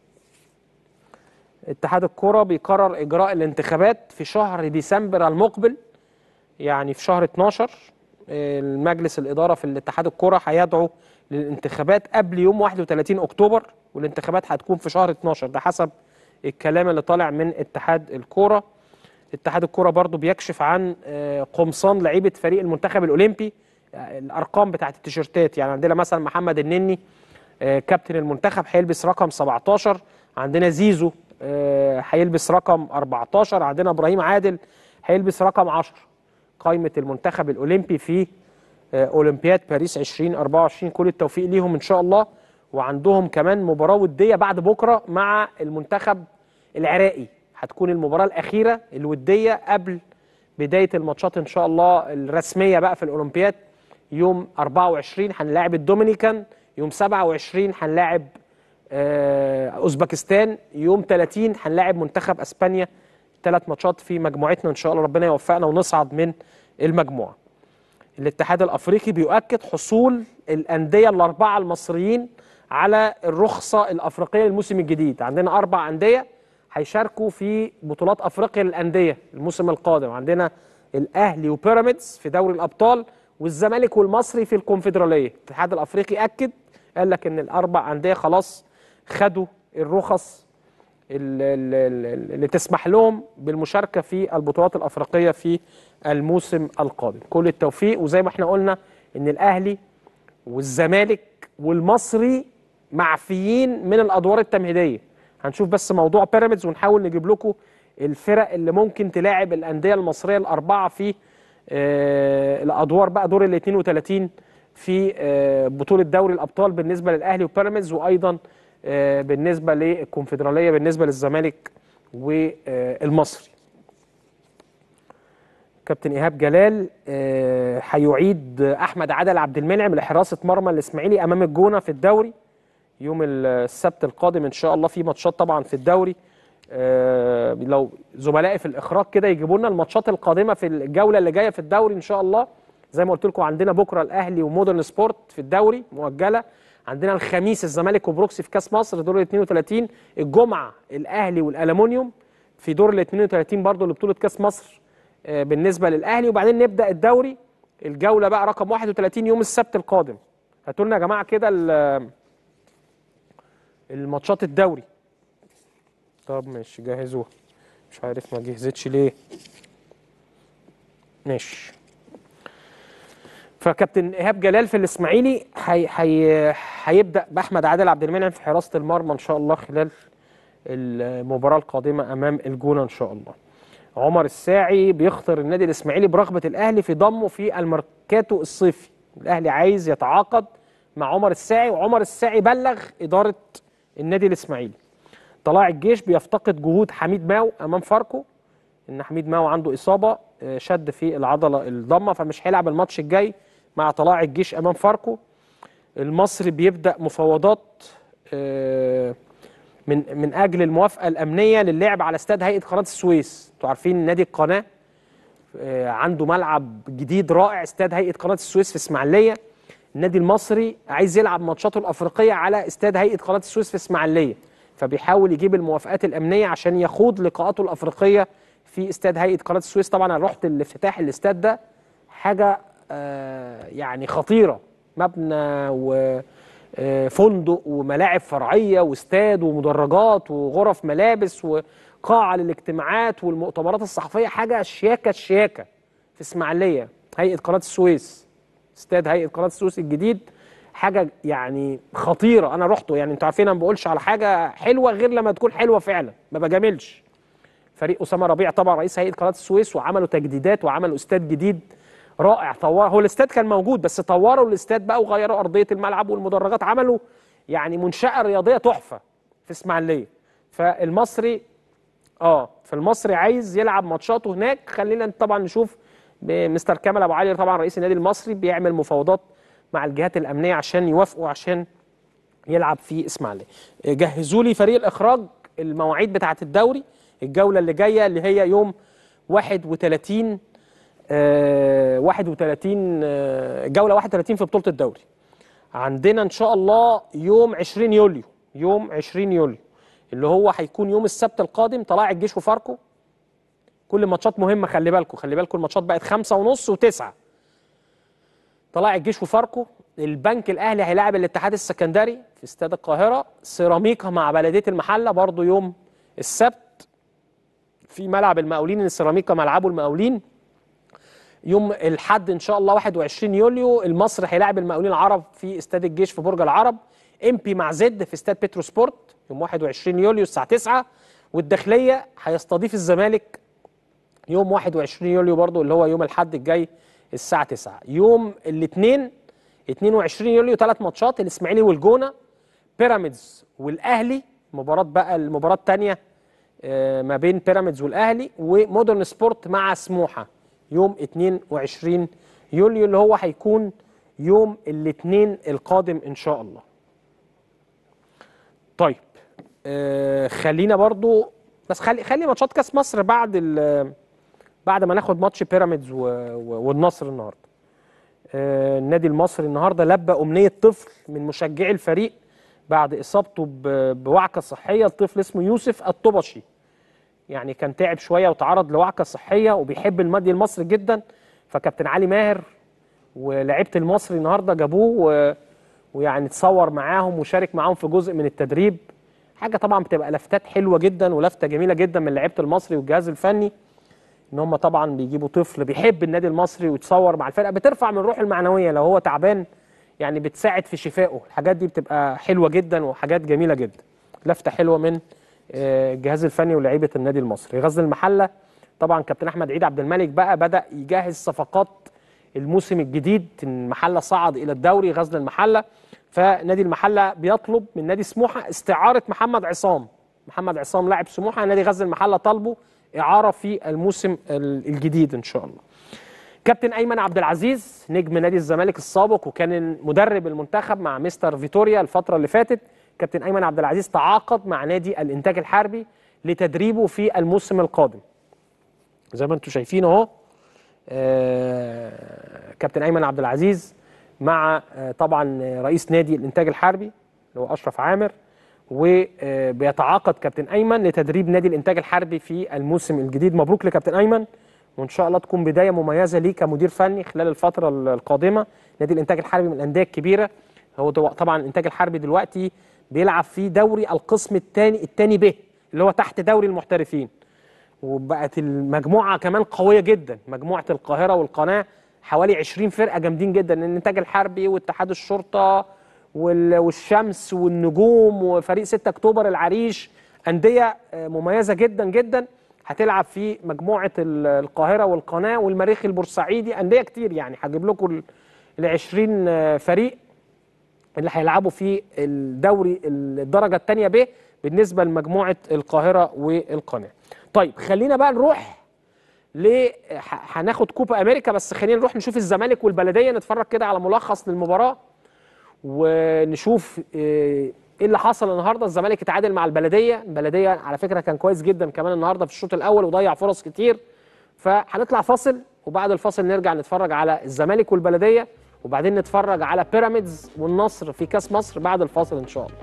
اتحاد الكرة بيقرر اجراء الانتخابات في شهر ديسمبر المقبل، يعني في شهر اتناشر. المجلس الاداره في الاتحاد الكرة هيدعو للانتخابات قبل يوم واحد وثلاثين اكتوبر، والانتخابات هتكون في شهر اتناشر. ده حسب الكلام اللي طالع من اتحاد الكرة. اتحاد الكرة برضو بيكشف عن قمصان لعيبه فريق المنتخب الاولمبي، الارقام بتاعت التيشيرتات. يعني عندنا مثلا محمد النني كابتن المنتخب هيلبس رقم سبعتاشر، عندنا زيزو هيلبس رقم اربعتاشر، عندنا ابراهيم عادل هيلبس رقم عشرة. قائمه المنتخب الاولمبي في اولمبياد باريس ألفين وأربعة وعشرين، كل التوفيق ليهم ان شاء الله. وعندهم كمان مباراه وديه بعد بكره مع المنتخب العراقي، هتكون المباراه الاخيره الوديه قبل بدايه الماتشات ان شاء الله الرسميه بقى في الاولمبياد. يوم أربعة وعشرين هنلاعب الدومينيكان، يوم سبعة وعشرين هنلاعب اوزبكستان، يوم ثلاثين هنلاعب منتخب اسبانيا. ثلاث ماتشات في مجموعتنا ان شاء الله، ربنا يوفقنا ونصعد من المجموعه. الاتحاد الافريقي بيؤكد حصول الانديه الاربعه المصريين على الرخصه الافريقيه للموسم الجديد. عندنا اربع انديه هيشاركوا في بطولات افريقيا للانديه الموسم القادم. عندنا الاهلي وبيراميدز في دوري الابطال، والزمالك والمصري في الكونفدراليه. الاتحاد الافريقي اكد قال لك ان الاربع انديه خلاص خدوا الرخص اللي, اللي تسمح لهم بالمشاركه في البطولات الافريقيه في الموسم القادم. كل التوفيق. وزي ما احنا قلنا ان الاهلي والزمالك والمصري معفيين من الادوار التمهيديه. هنشوف بس موضوع بيراميدز ونحاول نجيب لكم الفرق اللي ممكن تلاعب الانديه المصريه الاربعه في آه الادوار بقى دور ال اثنين وثلاثين في آه بطوله دوري الابطال بالنسبه للاهلي وبيراميدز، وايضا آه بالنسبه للكونفدراليه بالنسبه للزمالك والمصري. كابتن ايهاب جلال هيعيد آه احمد عادل عبد المنعم لحراسه مرمى الاسماعيلي امام الجونه في الدوري يوم السبت القادم ان شاء الله. في ماتشات طبعا في الدوري، آه لو زملائي في الاخراج كده يجيبوا لنا الماتشات القادمه في الجوله اللي جايه في الدوري ان شاء الله. زي ما قلت لكم عندنا بكره الاهلي ومودرن سبورت في الدوري مؤجله، عندنا الخميس الزمالك وبروكسي في كاس مصر دور ال اثنين وثلاثين، الجمعه الاهلي والالومنيوم في دور ال اثنين وثلاثين برضه لبطوله كاس مصر آه بالنسبه للاهلي. وبعدين نبدا الدوري الجوله بقى رقم واحد وثلاثين يوم السبت القادم. هاتوا لنا يا جماعه كده الماتشات الدوري. طب ماشي جهزوها، مش عارف ما جهزتش ليه. ماشي. فكابتن ايهاب جلال في الاسماعيلي هي هي هيبدا باحمد عادل عبد المنعم في حراسه المرمى ان شاء الله خلال المباراه القادمه امام الجونه ان شاء الله. عمر الساعي بيخطر النادي الاسماعيلي برغبه الاهلي في ضمه في الميركاتو الصيفي. الاهلي عايز يتعاقد مع عمر الساعي، وعمر الساعي بلغ اداره النادي الاسماعيلي. طلائع الجيش بيفتقد جهود حميد ماو امام فاركو، ان حميد ماو عنده اصابه شد في العضله الضمه فمش هيلعب الماتش الجاي مع طلائع الجيش امام فاركو. المصري بيبدا مفاوضات من من اجل الموافقه الامنيه للعب على استاد هيئه قناه السويس. انتوا عارفين نادي القناه عنده ملعب جديد رائع، استاد هيئه قناه السويس في اسماعيليه. النادي المصري عايز يلعب ماتشاته الافريقيه على استاد هيئه قناه السويس في اسماعيليه، فبيحاول يجيب الموافقات الامنيه عشان يخوض لقاءاته الافريقيه في استاد هيئه قناه السويس. طبعا انا رحت لافتتاح الاستاد ده، حاجه آه يعني خطيره، مبنى وفندق وملاعب فرعيه واستاد ومدرجات وغرف ملابس قاعه للاجتماعات والمؤتمرات الصحفيه، حاجه شياكه الشياكه في اسماعيليه. هيئه قناه السويس، استاد هيئه قناه السويس الجديد، حاجه يعني خطيره. انا رحته، يعني انتوا عارفين انا ما بقولش على حاجه حلوه غير لما تكون حلوه فعلا، ما بجاملش. فريق اسامه ربيع طبعا رئيس هيئه قناه السويس، وعملوا تجديدات وعملوا استاد جديد رائع. طور هو الاستاد كان موجود بس طوروا الاستاد بقى وغيروا ارضيه الملعب والمدرجات، عملوا يعني منشاه رياضيه تحفه في اسماعيليه. فالمصري اه فالمصري عايز يلعب ماتشاته هناك. خلينا طبعا نشوف مستر كامل ابو علي طبعا رئيس النادي المصري بيعمل مفاوضات مع الجهات الامنيه عشان يوافقوا عشان يلعب في اسماعيليه. جهزوا لي فريق الاخراج المواعيد بتاعه الدوري الجوله اللي جايه اللي هي يوم واحد وثلاثين آه واحد وثلاثين آه جوله واحد وثلاثين في بطوله الدوري. عندنا ان شاء الله يوم عشرين يوليو، يوم عشرين يوليو اللي هو هيكون يوم السبت القادم، طلائع الجيش وفاركو. كل الماتشات مهمه، خلي بالكم خلي بالكم الماتشات بقت خمسة ونص وتسعة. طلائع الجيش وفاركو، البنك الاهلي هيلاعب الاتحاد السكندري في استاد القاهره، سيراميكا مع بلديه المحله برضو يوم السبت في ملعب المقاولين، ان سيراميكا ملعبه المقاولين. يوم الحد ان شاء الله واحد وعشرين يوليو المصري هيلاعب المقاولين العرب في استاد الجيش في برج العرب. امبي مع زد في استاد بترو سبورت يوم واحد وعشرين يوليو الساعه تسعة. والداخليه هيستضيف الزمالك يوم واحد وعشرين يوليو برضو اللي هو يوم الحد الجاي الساعه تسعة. يوم الاثنين اتنين وعشرين يوليو ثلاث ماتشات، الاسماعيلي والجونه، بيراميدز والاهلي، مباراه بقى المباراه الثانيه ما بين بيراميدز والاهلي، ومودرن سبورت مع سموحه يوم اتنين وعشرين يوليو اللي هو هيكون يوم الاثنين القادم ان شاء الله. طيب آه خلينا برضو بس خلي خلي ماتشات كاس مصر بعد بعد ما ناخد ماتش بيراميدز والنصر النهارده. آه النادي المصري النهارده لبى امنيه طفل من مشجعي الفريق بعد اصابته بوعكه صحيه. الطفل اسمه يوسف الطبشي، يعني كان تعب شويه وتعرض لوعكه صحيه وبيحب النادي المصري جدا. فكابتن علي ماهر ولاعيبه المصري النهارده جابوه و... ويعني اتصور معاهم وشارك معاهم في جزء من التدريب. حاجه طبعا بتبقى لفتات حلوه جدا ولفته جميله جدا من لعيبه المصري والجهاز الفني، ان هم طبعا بيجيبوا طفل بيحب النادي المصري ويتصور مع الفرقه. بترفع من روحه المعنويه لو هو تعبان، يعني بتساعد في شفائه. الحاجات دي بتبقى حلوه جدا وحاجات جميله جدا. لفته حلوه من الجهاز الفني ولاعيبه النادي المصري. غزل المحله طبعا كابتن احمد عيد عبد الملك بقى بدا يجهز صفقات الموسم الجديد. المحله صعد الى الدوري غزل المحله، فنادي المحله بيطلب من نادي سموحه استعاره محمد عصام. محمد عصام لاعب سموحه، نادي غزل المحله طالبه اعاره في الموسم الجديد ان شاء الله. كابتن ايمن عبد العزيز نجم نادي الزمالك السابق وكان مدرب المنتخب مع مستر فيتوريا الفتره اللي فاتت. كابتن ايمن عبد العزيز تعاقد مع نادي الانتاج الحربي لتدريبه في الموسم القادم. زي ما انتم شايفين اهو آه كابتن ايمن عبد العزيز مع آه طبعا رئيس نادي الانتاج الحربي اللي هو اشرف عامر، وبيتعاقد كابتن ايمن لتدريب نادي الانتاج الحربي في الموسم الجديد. مبروك لكابتن ايمن، وان شاء الله تكون بدايه مميزه ليه كمدير فني خلال الفتره القادمه. نادي الانتاج الحربي من الانديه الكبيره. هو طبعا الانتاج الحربي دلوقتي بيلعب في دوري القسم الثاني الثاني ب اللي هو تحت دوري المحترفين، وبقت المجموعه كمان قويه جدا. مجموعه القاهره والقناه حوالي عشرين فرقه جامدين جدا، الانتاج الحربي واتحاد الشرطه والشمس والنجوم وفريق ستة اكتوبر العريش، انديه مميزه جدا جدا. هتلعب في مجموعه القاهره والقناه والمريخ البورسعيدي، انديه كتير يعني. هجيب لكم ال عشرين فريق اللي هيلعبوا في الدوري الدرجه الثانيه ب بالنسبه لمجموعه القاهره والقناه. طيب خلينا بقى نروح ل هناخد كوبا امريكا، بس خلينا نروح نشوف الزمالك والبلديه، نتفرج كده على ملخص للمباراه ونشوف ايه اللي حصل النهارده. الزمالك اتعادل مع البلديه. البلديه على فكره كان كويس جدا كمان النهارده في الشوط الاول وضيع فرص كتير. فهنطلع فاصل وبعد الفاصل نرجع نتفرج على الزمالك والبلديه، وبعدين نتفرج على بيراميدز والنصر في كاس مصر بعد الفاصل ان شاء الله.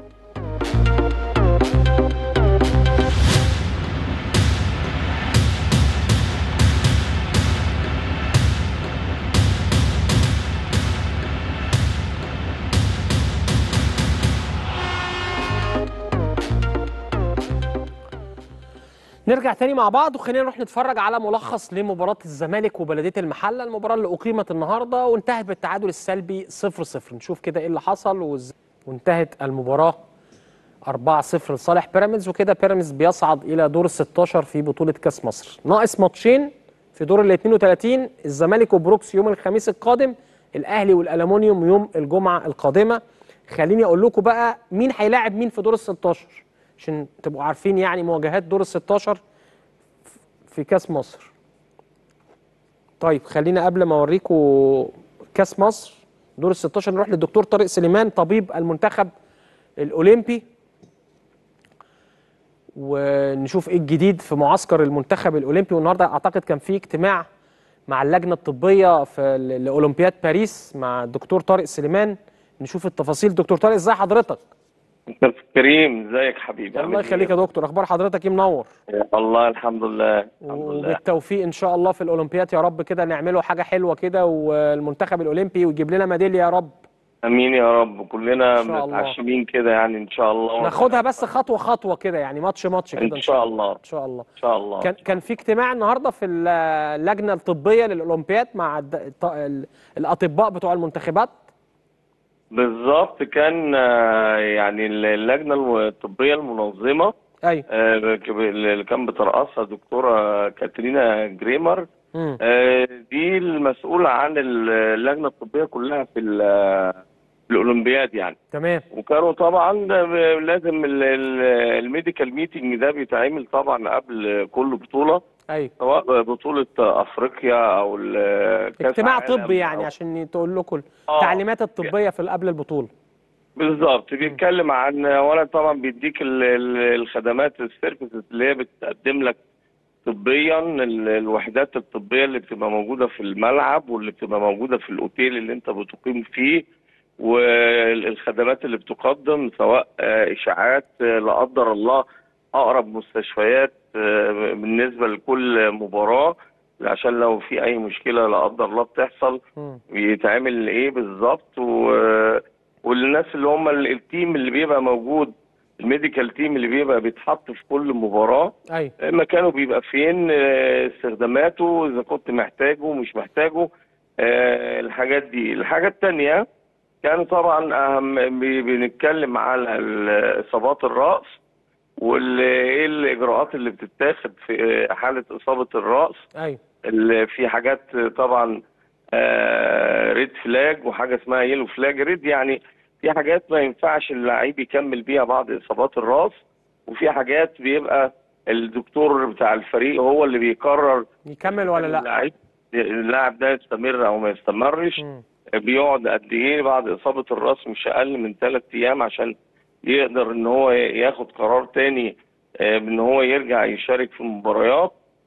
نرجع تاني مع بعض وخلينا نروح نتفرج على ملخص لمباراة الزمالك وبلدية المحلة، المباراة اللي أقيمت النهاردة وانتهت بالتعادل السلبي صفر صفر. نشوف كده ايه اللي حصل وز... وانتهت المباراة أربعة صفر لصالح بيراميدز، وكده بيراميدز بيصعد إلى دور ال ستاشر في بطولة كأس مصر. ناقص ماتشين في دور ال اتنين وتلاتين، الزمالك وبروكس يوم الخميس القادم، الأهلي والألمونيوم يوم الجمعة القادمة. خليني أقول لكم بقى مين هيلاعب مين في دور ال ستاشر عشان تبقوا عارفين يعني مواجهات دور ال ستاشر في كاس مصر. طيب خلينا قبل ما اوريكم كاس مصر دور ال ستاشر نروح للدكتور طارق سليمان طبيب المنتخب الاولمبي ونشوف ايه الجديد في معسكر المنتخب الاولمبي. والنهارده اعتقد كان في اجتماع مع اللجنه الطبيه في لاولمبياد باريس مع الدكتور طارق سليمان. نشوف التفاصيل. دكتور طارق ازاي حضرتك؟ استاذ كريم ازيك حبيبي؟ الله يخليك يا دكتور، اخبار حضرتك ايه؟ منور والله الحمد لله الحمد لله. وبالتوفيق ان شاء الله في الاولمبياد يا رب، كده نعمله حاجه حلوه كده والمنتخب الاولمبي ويجيب لنا ميداليه يا رب. امين يا رب، كلنا متعشمين كده يعني ان شاء الله. ناخدها بس خطوه خطوه كده يعني ماتش ماتش كده ان شاء الله ان شاء الله ان شاء الله. كان كان في اجتماع النهارده في اللجنه الطبيه للاولمبياد مع الاطباء بتوع المنتخبات. بالظبط، كان يعني اللجنه الطبيه المنظمه ايوه اللي كان بترأسها دكتوره كاترينا جريمر. م. دي المسؤوله عن اللجنه الطبيه كلها في الاولمبياد يعني. تمام. وكانوا طبعا لازم الميديكال ميتنج ده بيتعمل طبعا قبل كل بطوله. ايوه سواء بطوله افريقيا او اجتماع طبي يعني عشان تقول لكم التعليمات الطبيه في قبل البطوله. بالظبط، بيتكلم عن اولا طبعا بيديك الخدمات السيرفيسز اللي هي بتقدم لك طبيا، الوحدات الطبيه اللي بتبقى موجوده في الملعب واللي بتبقى موجوده في الاوتيل اللي انت بتقيم فيه، والخدمات اللي بتقدم سواء اشاعات لا قدر الله اقرب مستشفيات بالنسبه لكل مباراه عشان لو في اي مشكله لا قدر الله بتحصل بيتعمل ايه بالظبط. والناس اللي هم التيم اللي بيبقى موجود، الميديكال تيم اللي بيبقى بيتحط في كل مباراه، أيوة. مكانه بيبقى فين، استخداماته اذا كنت محتاجه ومش محتاجه، الحاجات دي. الحاجه الثانيه كانوا طبعا اهم بنتكلم على اصابات الراس وايه الاجراءات اللي بتتاخد في حاله اصابه الراس. ايوه اللي في حاجات طبعا آه ريد فلاج وحاجه اسمها يلو فلاج. ريد يعني في حاجات ما ينفعش اللعيب يكمل بيها بعض اصابات الراس، وفي حاجات بيبقى الدكتور بتاع الفريق هو اللي بيقرر يكمل ولا لا اللعيب اللاعب ده يستمر او ما يستمرش. م. بيقعد قد ايه بعد اصابه الراس؟ مش اقل من ثلاث ايام عشان يقدر ان هو ياخد قرار تاني بان هو يرجع يشارك في المباريات.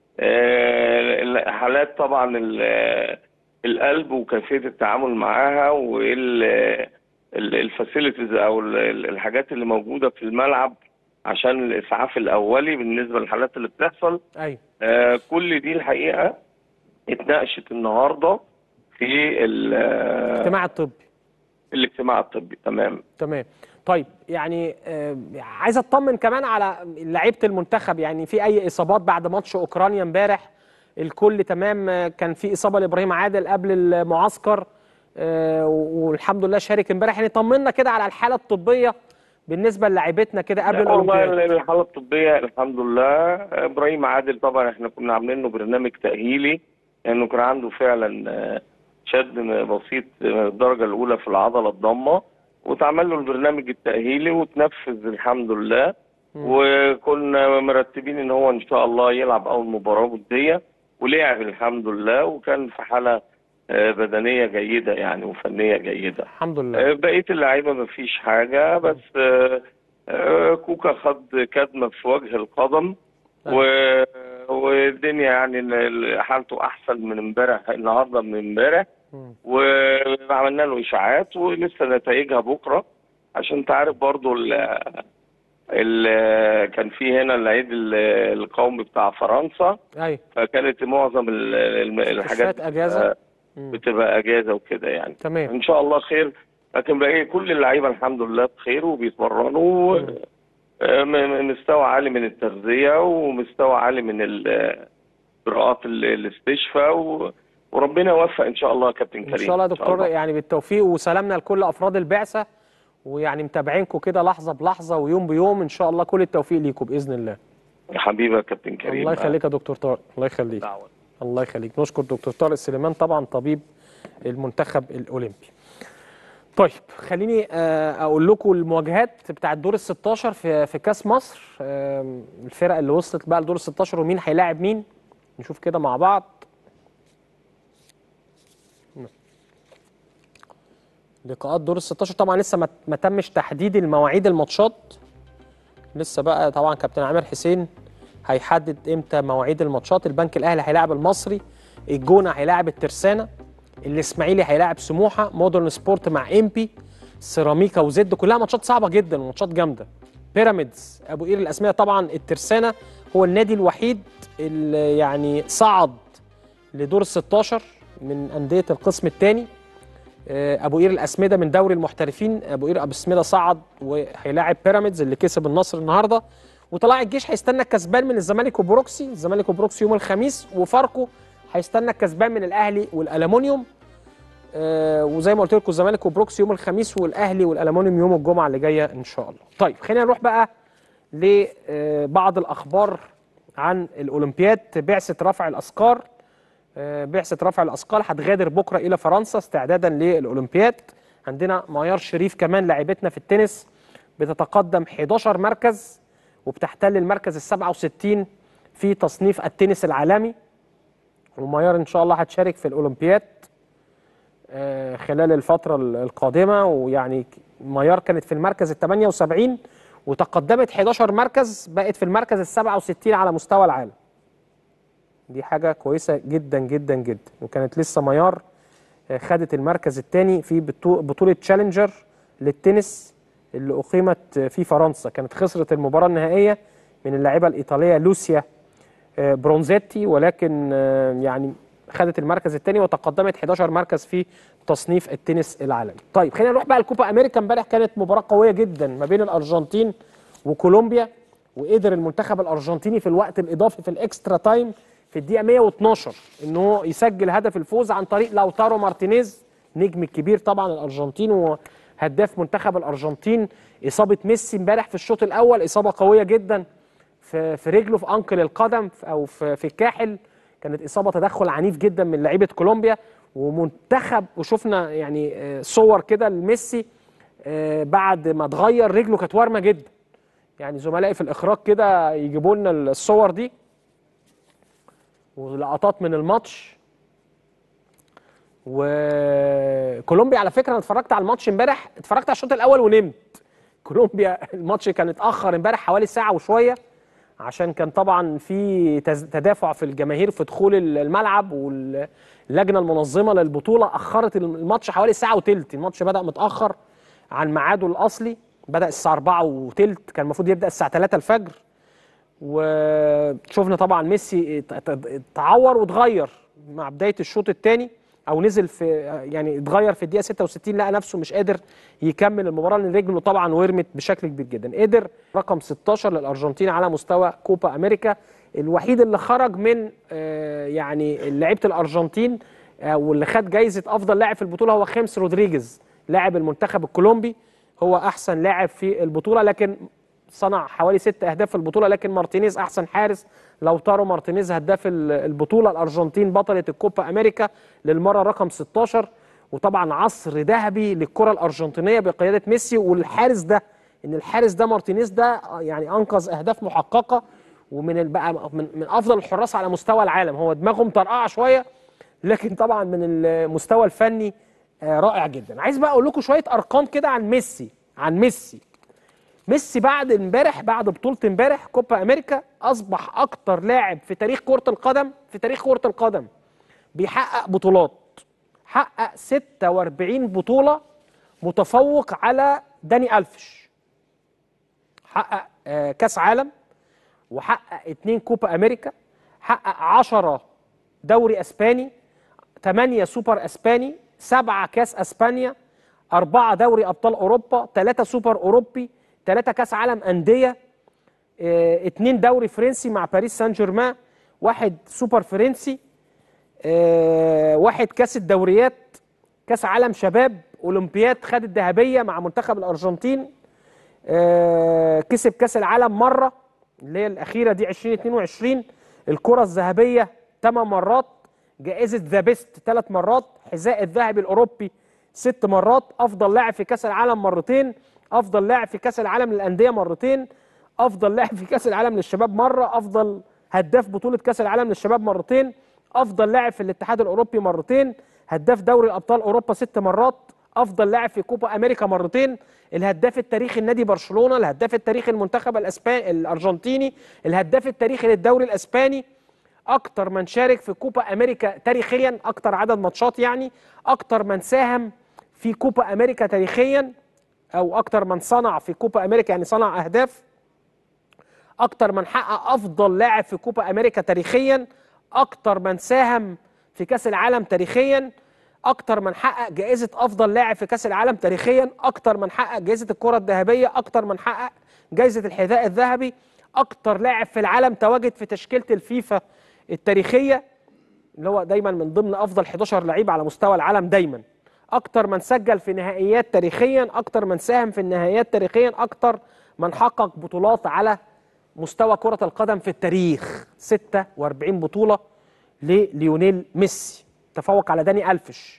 حالات طبعا القلب وكيفيه التعامل معاها والفاسيلتيز او الحاجات اللي موجوده في الملعب عشان الاسعاف الاولي بالنسبه للحالات اللي بتحصل. ايوه كل دي الحقيقه اتناقشت النهارده في الاجتماع الطبي. الاجتماع الطبي تمام تمام. طيب يعني آه عايز اطمن كمان على لعيبه المنتخب، يعني في اي اصابات بعد ماتش اوكرانيا امبارح؟ الكل تمام؟ كان في اصابه لابراهيم عادل قبل المعسكر آه والحمد لله شارك امبارح. يعني طمنا كده على الحاله الطبيه بالنسبه للاعيبتنا كده قبل الاولمبياد. والله الحاله الطبيه الحمد لله. ابراهيم عادل طبعا احنا كنا عاملين له برنامج تاهيلي لانه يعني كان عنده فعلا شد بسيط الدرجه الاولى في العضله الضامه، واتعمل له البرنامج التاهيلي وتنفذ الحمد لله. م. وكنا مرتبين ان هو ان شاء الله يلعب اول مباراه وديه، ولعب الحمد لله وكان في حاله بدنيه جيده يعني وفنيه جيده الحمد لله. بقيه اللعيبه ما فيش حاجه، بس كوكا خد كدمه في وجه القدم و... والدنيا يعني حالته احسن من امبارح النهارده من امبارح، وعملنا له اشاعات ولسه نتائجها بكره عشان تعرف برضو ال ال كان في هنا العيد القومي بتاع فرنسا. ايوه فكانت معظم الحاجات اجازه بتبقى اجازه وكده يعني. تمام ان شاء الله خير. لكن بقى كل اللعيبه الحمد لله بخير وبيتمرنوا آه، م- م- مستوى عالي من التغذيه ومستوى عالي من ال- اجراءات ال- الاستشفاء و- وربنا يوفق ان شاء الله يا كابتن ان شاء كريم الله يا ان شاء دكتور، الله. يعني بالتوفيق وسلامنا لكل افراد البعثه، ويعني متابعينكم كده لحظه بلحظه ويوم بيوم، ان شاء الله كل التوفيق ليكم باذن الله. حبيبي يا كابتن كريم. الله يخليك يا دكتور طارق، الله يخليك. دعوة. الله يخليك. نشكر دكتور طارق سليمان طبعا طبيب المنتخب الاولمبي. طيب خليني آه، اقول لكم المواجهات بتاع الدور ال ستاشر في في كاس مصر، آم، الفرق اللي وصلت بقى لدور ال ستاشر ومين هيلاعب مين، نشوف كده مع بعض. لقاءات دور ال ستاشر طبعا لسه ما ما تمش تحديد المواعيد الماتشات، لسه بقى طبعا كابتن عامر حسين هيحدد امتى مواعيد الماتشات. البنك الاهلي هيلاعب المصري، الجونه هيلاعب الترسانه، الاسماعيلي هيلاعب سموحه، مودرن سبورت مع امبي، سيراميكا وزد، كلها ماتشات صعبه جدا وماتشات جامده. بيراميدز، ابو قير الاسماء، طبعا الترسانه هو النادي الوحيد اللي يعني صعد لدور ال ستاشر من انديه القسم الثاني. ابو قير الاسمده من دوري المحترفين، ابو قير ابو الاسمده صعد وهيلاعب بيراميدز اللي كسب النصر النهارده، وطلائع الجيش هيستنى الكسبان من الزمالك وبروكسي، الزمالك وبروكسي يوم الخميس، وفاركو هيستنى الكسبان من الاهلي والالومنيوم. آه وزي ما قلت لكم الزمالك وبروكسي يوم الخميس، والاهلي والالومنيوم يوم الجمعه اللي جايه ان شاء الله. طيب خلينا نروح بقى لبعض الاخبار عن الاولمبياد. بعثه رفع الاثقال، بعثة رفع الأثقال هتغادر بكرة إلى فرنسا استعدادا للأولمبياد. عندنا ميار شريف كمان لاعبتنا في التنس بتتقدم حداشر مركز وبتحتل المركز ال سبعة وستين في تصنيف التنس العالمي، وميار إن شاء الله هتشارك في الأولمبياد خلال الفترة القادمة. ويعني ميار كانت في المركز ال ثمانية وسبعين وتقدمت حداشر مركز، بقت في المركز ال سبعة وستين على مستوى العالم. دي حاجة كويسة جدا جدا جدا. وكانت لسه ميار خدت المركز الثاني في بطولة تشالنجر للتنس اللي أقيمت في فرنسا، كانت خسرت المباراة النهائية من اللاعبة الإيطالية لوسيا برونزيتي، ولكن يعني خدت المركز الثاني وتقدمت حداشر مركز في تصنيف التنس العالمي. طيب خلينا نروح بقى لكوبا أمريكا. امبارح كانت مباراة قوية جدا ما بين الأرجنتين وكولومبيا، وقدر المنتخب الأرجنتيني في الوقت الإضافي في الإكسترا تايم في الدقيقة مية واتناشر ان هو يسجل هدف الفوز عن طريق لاوتارو مارتينيز، نجم الكبير طبعا الارجنتين وهداف منتخب الارجنتين. اصابة ميسي امبارح في الشوط الاول اصابة قوية جدا في في رجله، في انكل القدم او في في الكاحل، كانت اصابة تدخل عنيف جدا من لعيبة كولومبيا. ومنتخب وشفنا يعني صور كده لميسي بعد ما اتغير رجله كانت وارمة جدا، يعني زملائي في الاخراج كده يجيبوا لنا الصور دي ولقطات من الماتش. وكولومبيا على فكره انا اتفرجت على الماتش امبارح، اتفرجت على الشوط الاول ونمت. كولومبيا الماتش كان اتاخر امبارح حوالي ساعه وشويه، عشان كان طبعا في تدافع في الجماهير في دخول الملعب، واللجنه المنظمه للبطوله اخرت الماتش حوالي ساعه وثلث. الماتش بدا متاخر عن ميعاده الاصلي، بدا الساعه أربعة وثلث، كان المفروض يبدا الساعه ثلاثة الفجر. وشوفنا طبعا ميسي تعور واتغير مع بدايه الشوط الثاني، او نزل في يعني اتغير في الدقيقه ستة وستين، لقى نفسه مش قادر يكمل المباراه لان رجله طبعا ورمت بشكل كبير جدا. قدر رقم ستاشر للارجنتين على مستوى كوبا امريكا، الوحيد اللي خرج من يعني لعيبه الارجنتين واللي خد جايزه افضل لاعب في البطوله هو خيمس رودريجيز لاعب المنتخب الكولومبي، هو احسن لاعب في البطوله، لكن صنع حوالي ست اهداف في البطوله. لكن مارتينيز احسن حارس، لوتارو مارتينيز هداف البطوله. الارجنتين بطله الكوبا امريكا للمره رقم ستاشر، وطبعا عصر ذهبي للكره الارجنتينيه بقياده ميسي. والحارس ده ان الحارس ده مارتينيز ده يعني انقذ اهداف محققه، ومن بقى من, من افضل الحراس على مستوى العالم. هو دماغه مطرقعه شويه، لكن طبعا من المستوى الفني رائع جدا. عايز بقى اقول لكم شويه ارقام كده عن ميسي عن ميسي ميسي بعد امبارح، بعد بطولة امبارح كوبا امريكا، اصبح اكتر لاعب في تاريخ كرة القدم في تاريخ كرة القدم بيحقق بطولات. حقق ستة وأربعين بطولة، متفوق على داني ألفش. حقق آه كاس عالم، وحقق اتنين كوبا امريكا، حقق عشرة دوري اسباني، تمانية سوبر اسباني، سبعة كاس اسبانيا، أربعة دوري ابطال اوروبا، ثلاثة سوبر اوروبي، ثلاثة كاس عالم أندية، اه اتنين دوري فرنسي مع باريس سان جيرمان، واحد سوبر فرنسي، اه واحد كاس الدوريات، كاس عالم شباب، اولمبياد خد الذهبيه مع منتخب الارجنتين، اه كسب كاس العالم مره اللي هي الاخيره دي ألفين واتنين وعشرين، الكره الذهبيه ثمان مرات، جائزه ذا بيست ثلاث مرات، حذاء الذهبي الاوروبي ست مرات، افضل لاعب في كاس العالم مرتين، افضل لاعب في كاس العالم للانديه مرتين، افضل لاعب في كاس العالم للشباب مره، افضل هداف بطوله كاس العالم للشباب مرتين، افضل لاعب في الاتحاد الاوروبي مرتين، هداف دوري الابطال اوروبا ست مرات، افضل لاعب في كوبا امريكا مرتين، الهداف التاريخي لنادي برشلونه، الهداف التاريخي المنتخب الاسباني الارجنتيني، الهداف التاريخي للدوري الاسباني، اكتر من شارك في كوبا امريكا تاريخيا، اكتر عدد ماتشات يعني، اكتر من ساهم في كوبا امريكا تاريخيا، او اكتر من صنع في كوبا امريكا يعني صنع اهداف، اكتر من حقق افضل لاعب في كوبا امريكا تاريخيا، اكتر من ساهم في كاس العالم تاريخيا، اكتر من حقق جائزه افضل لاعب في كاس العالم تاريخيا، اكتر من حقق جائزه الكره الذهبيه، اكتر من حقق جائزه الحذاء الذهبي، اكتر لاعب في العالم تواجد في تشكيله الفيفا التاريخيه اللي هو دايما من ضمن افضل حداشر لعيب على مستوى العالم دايما، اكتر من سجل في نهائيات تاريخيا، اكتر من ساهم في النهائيات تاريخيا، اكتر من حقق بطولات على مستوى كرة القدم في التاريخ، ستة وأربعين بطولة لليونيل ميسي، تفوق على داني ألفيش،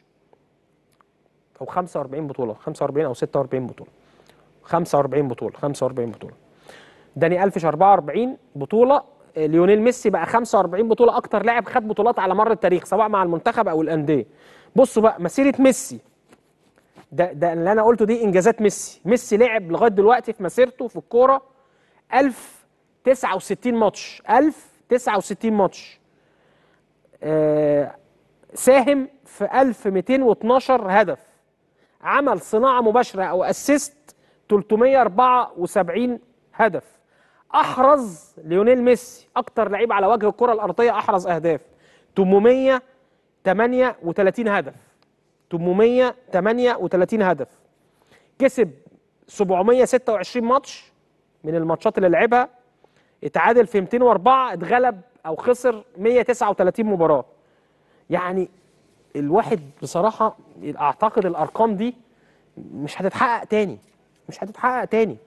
او خمسة وأربعين بطولة، خمسة وأربعين او ستة وأربعين بطولة، خمسة وأربعين بطولة، خمسة وأربعين بطولة، داني ألفيش أربعة وأربعين بطولة، ليونيل ميسي بقى خمسة وأربعين بطولة، اكتر لاعب خد بطولات على مر التاريخ سواء مع المنتخب او الانديه. بصوا بقى مسيرة ميسي، ده ده اللي انا قلته دي انجازات ميسي، ميسي لعب لغايه دلوقتي في مسيرته في الكوره ألف وتسعة وستين ماتش، ألف وتسعة وستين ماتش، آه ساهم في ألف ومئتين واثناشر هدف، عمل صناعه مباشره او اسيست ثلاثمئة وأربعة وسبعين هدف، احرز ليونيل ميسي اكتر لعيب على وجه الكره الارضيه احرز اهداف ثمانمئة وثمانية وثلاثين هدف، ثمانمئة وثمانية وثلاثين هدف، كسب سبعمئة وستة وعشرين ماتش من الماتشات اللي لعبها، اتعادل في مئتين وأربعة، اتغلب او خسر مئة وتسعة وثلاثين مباراه. يعني الواحد بصراحه اعتقد الارقام دي مش هتتحقق تاني، مش هتتحقق تاني.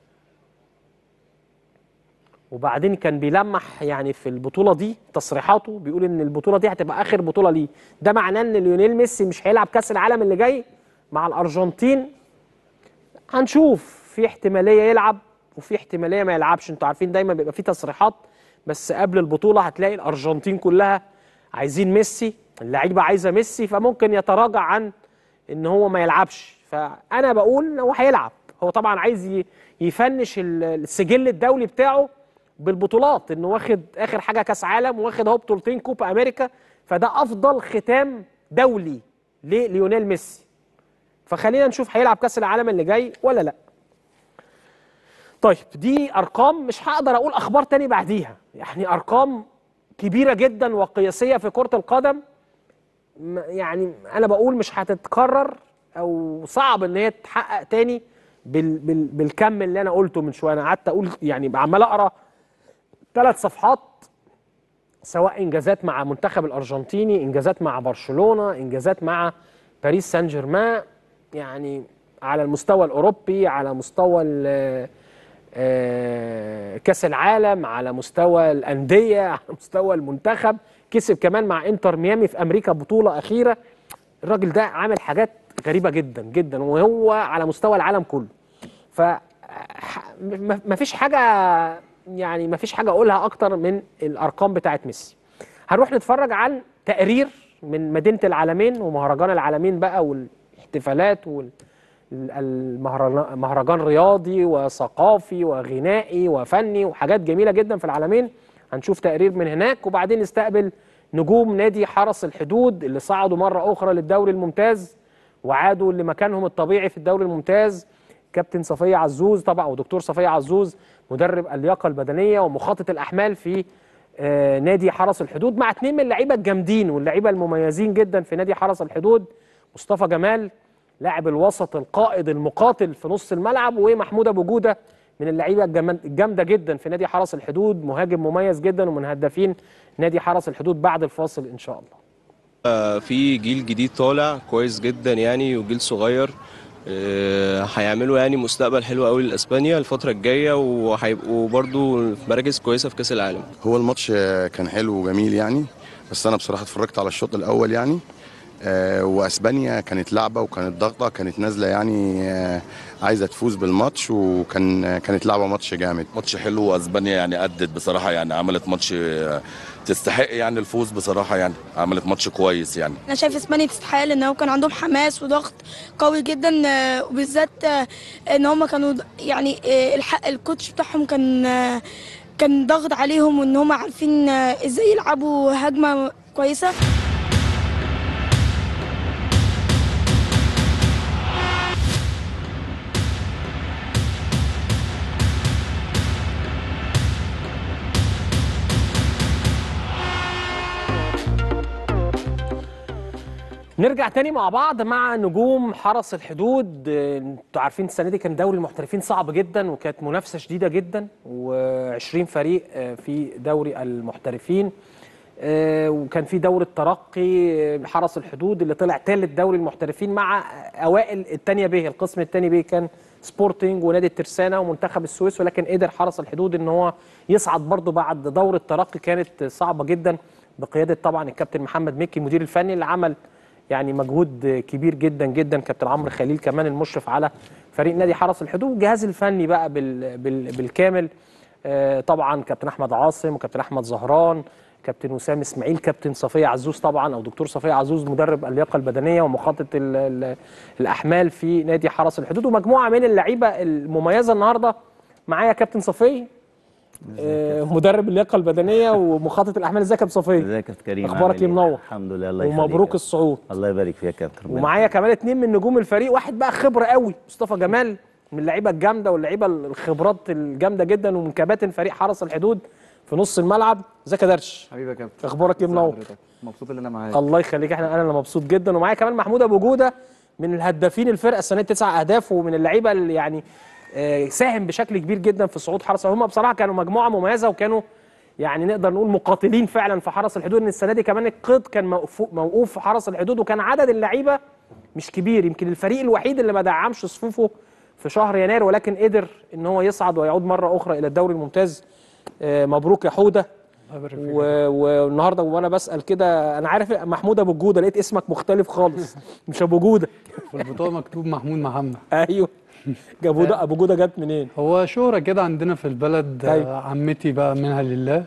وبعدين كان بيلمح يعني في البطوله دي تصريحاته بيقول ان البطوله دي هتبقى اخر بطوله ليه، ده معناه ان ليونيل ميسي مش هيلعب كاس العالم اللي جاي مع الارجنتين. هنشوف، في احتماليه يلعب وفي احتماليه ما يلعبش، انتوا عارفين دايما بيبقى في تصريحات بس قبل البطوله هتلاقي الارجنتين كلها عايزين ميسي، اللعيبه عايزه ميسي، فممكن يتراجع عن ان هو ما يلعبش. فانا بقول هو هيلعب، هو طبعا عايز يفنش السجل الدولي بتاعه بالبطولات، انه واخد اخر حاجه كاس عالم واخد اهو بطولتين كوبا امريكا، فده افضل ختام دولي لليونيل ميسي. فخلينا نشوف هيلعب كاس العالم اللي جاي ولا لا. طيب دي ارقام، مش هقدر اقول اخبار تاني بعديها، يعني ارقام كبيره جدا وقياسيه في كره القدم، يعني انا بقول مش هتتكرر او صعب ان هي تتحقق تاني بال بال بالكم اللي انا قلته من شويه. انا قعدت اقول يعني عمال اقرا ثلاث صفحات، سواء انجازات مع منتخب الارجنتيني، انجازات مع برشلونه، انجازات مع باريس سان جيرمان، يعني على المستوى الاوروبي، على مستوى كاس العالم، على مستوى الانديه، على مستوى المنتخب، كسب كمان مع انتر ميامي في امريكا بطوله اخيره. الراجل ده عامل حاجات غريبه جدا جدا وهو على مستوى العالم كله. ف ما فيش حاجه، يعني ما فيش حاجه اقولها اكتر من الارقام بتاعت ميسي. هنروح نتفرج عن تقرير من مدينه العالمين ومهرجان العالمين بقى والاحتفالات والمهرجان رياضي وثقافي وغنائي وفني وحاجات جميله جدا في العالمين. هنشوف تقرير من هناك وبعدين نستقبل نجوم نادي حرس الحدود اللي صعدوا مره اخرى للدوري الممتاز وعادوا لمكانهم الطبيعي في الدوري الممتاز. كابتن صفيه عزوز طبعا ودكتور صفيه عزوز مدرب اللياقه البدنيه ومخطط الاحمال في آه نادي حرس الحدود، مع اثنين من اللعيبه الجامدين واللعيبه المميزين جدا في نادي حرس الحدود، مصطفى جمال لاعب الوسط القائد المقاتل في نص الملعب، ومحمود ابو جوده من اللعيبه الجامده جدا في نادي حرس الحدود، مهاجم مميز جدا ومن هدافين نادي حرس الحدود. بعد الفاصل ان شاء الله. في جيل جديد طالع كويس جدا يعني، وجيل صغير هيعملوا يعني مستقبل حلو قوي لاسبانيا الفتره الجايه، وهيبقوا برضو في مراكز كويسه في كاس العالم. هو الماتش كان حلو وجميل يعني، بس انا بصراحه اتفرجت على الشوط الاول يعني، آه واسبانيا كانت لعبه وكانت ضاغطه، كانت نازله يعني آه عايزه تفوز بالماتش، وكان كانت لعبه ماتش جامد. ماتش حلو، واسبانيا يعني ادت بصراحه، يعني عملت ماتش تستحق يعني الفوز بصراحه، يعني عملت ماتش كويس يعني. انا شايف اسبانيا تستحق، لان هو كان عندهم حماس وضغط قوي جدا، وبالذات ان هم كانوا يعني الحق الكوتش بتاعهم كان كان ضغط عليهم، وان هم عارفين ازاي يلعبوا هجمه كويسه. نرجع تاني مع بعض مع نجوم حرس الحدود. انتوا عارفين السنه دي كان دوري المحترفين صعب جدا، وكانت منافسه شديده جدا، وعشرين فريق في دوري المحترفين، وكان في دوري الترقي حرس الحدود اللي طلع ثالث دوري المحترفين مع اوائل الثانيه به. القسم الثاني به كان سبورتنج ونادي الترسانه ومنتخب السويس، ولكن قدر حرس الحدود ان هو يصعد برضه بعد دوري الترقي كانت صعبه جدا، بقياده طبعا الكابتن محمد مكي المدير الفني اللي عمل يعني مجهود كبير جدا جدا. كابتن عمرو خليل كمان المشرف على فريق نادي حرس الحدود، والجهاز الفني بقى بال بال بالكامل. آه طبعا كابتن احمد عاصم وكابتن احمد زهران، كابتن وسام اسماعيل، كابتن صفيه عزوز طبعا او دكتور صفيه عزوز مدرب اللياقه البدنيه ومخطط ال ال الاحمال في نادي حرس الحدود، ومجموعه من اللعيبه المميزه. النهارده معايا كابتن صفيه آه مدرب اللياقه البدنيه ومخطط الاحمال. ازيك يا كابتن صفيه؟ ازيك يا كريم؟ اخبارك ايه؟ منور. الحمد لله، الله يخليك ومبروك الصعود. الله يبارك فيك يا كابتن. ومعايا كمان اتنين من نجوم الفريق، واحد بقى خبره قوي مصطفى جمال من اللعيبه الجامده واللعيبه الخبرات الجامده جدا، ومن كباتن فريق حرس الحدود في نص الملعب. ازيك يا درش؟ حبيبي يا كابتن، اخبارك ايه؟ منور. مبسوط ان انا معاك. الله يخليك، احنا انا اللي مبسوط جدا. ومعايا كمان محمود ابو جوده من الهدافين الفرقه السنه دي، تسع اهداف، ومن اللعيبه اللي يعني ساهم بشكل كبير جدا في صعود حرس. هم بصراحه كانوا مجموعه مميزه، وكانوا يعني نقدر نقول مقاتلين فعلا في حرس الحدود. ان السنه دي كمان القيد كان موقوف في حرس الحدود، وكان عدد اللعيبه مش كبير، يمكن الفريق الوحيد اللي ما دعمش صفوفه في شهر يناير، ولكن قدر ان هو يصعد ويعود مره اخرى الى الدوري الممتاز. مبروك يا حوده. والنهارده وانا بسال كده، انا عارف محمود ابو جوده، لقيت اسمك مختلف خالص مش ابو جوده في البطاقه مكتوب محمود محمد. ايوه. جابوده ابو جوده جت منين؟ هو شهره كده عندنا في البلد. أيوة. عمتي بقى منها لله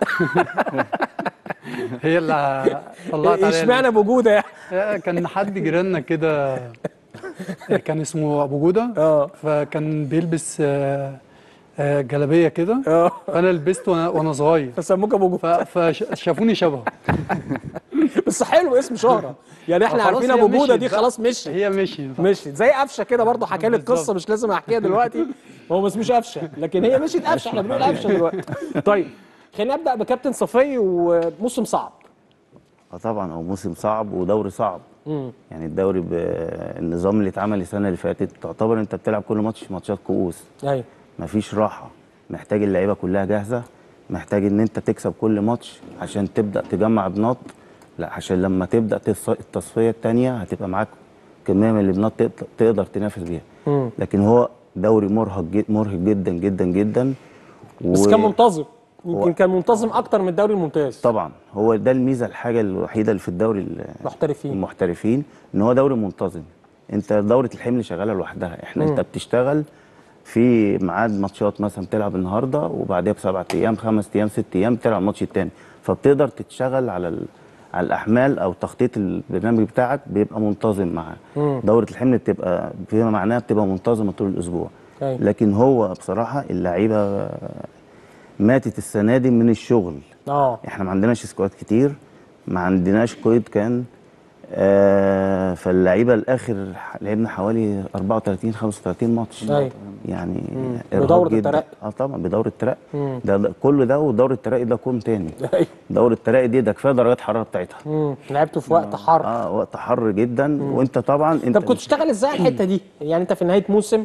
هي اللي طلعت عليها. اشمعنى ابو جوده يعني؟ كان حد جيراننا كده كان اسمه ابو جوده، اه فكان بيلبس جلابيه كده، اه فانا لبست وانا وانا صغير فسموك ابو جوده، فشافوني شبهه. بس حلو اسم شهره يعني، احنا عارفين ابو جوده دي خلاص مشي. هي مشي مشيت زي قفشه كده برضه، حكى لي القصه مش لازم احكيها دلوقتي، هو ما اسموش قفشه لكن هي مشيت قفشه، احنا بنقول قفشه دلوقتي. طيب خلينا نبدا بكابتن صفي، وموسم صعب. اه طبعا هو موسم صعب ودوري صعب. مم. يعني الدوري بالنظام اللي اتعمل السنه اللي فاتت تعتبر انت بتلعب كل ماتش ماتشات كؤوس. ايوه مفيش راحه، محتاج اللعيبه كلها جاهزه، محتاج ان انت تكسب كل ماتش عشان تبدا تجمع بنات، لا عشان لما تبدا التصفيه الثانيه هتبقى معاك كميه من البنات تقدر تنافس بيها. مم. لكن هو دوري مرهق جد مرهق جدا جدا جدا. بس و... كان منتظم، يمكن كان منتظم اكتر من الدوري الممتاز. طبعا هو ده الميزه، الحاجه الوحيده اللي في الدوري المحترفين المحترفين ان هو دوري منتظم. انت دوره الحمل شغاله لوحدها، احنا مم. انت بتشتغل في ميعاد ماتشات، مثلا بتلعب النهارده وبعدها بسبعة ايام خمس ايام ست ايام بتلعب الماتش الثاني، فبتقدر تشتغل على ال... على الاحمال او تخطيط البرنامج بتاعك بيبقى منتظم معاه. دوره الحمل بتبقى فيما معناها بتبقى منتظمه طول الاسبوع. أي. لكن هو بصراحه اللعيبه ماتت السنه دي من الشغل. اه احنا ما عندناش سكواد كتير، ما عندناش قيد كان، آه فاللعيبه الاخر لعبنا حوالي أربعة وثلاثين خمسة وثلاثين ماتش. أي. يعني بدوره الترقي. اه طبعا بدوره الترقي ده, ده كل ده، ودوره الترقي ده كوم تاني. دوره الترقي دي ده كفايه درجات الحراره بتاعتها. امم لعبته في وقت حر. اه وقت حر جدا. مم. وانت طبعا انت طب كنت تشتغل ازاي الحته دي؟ يعني انت في نهايه موسم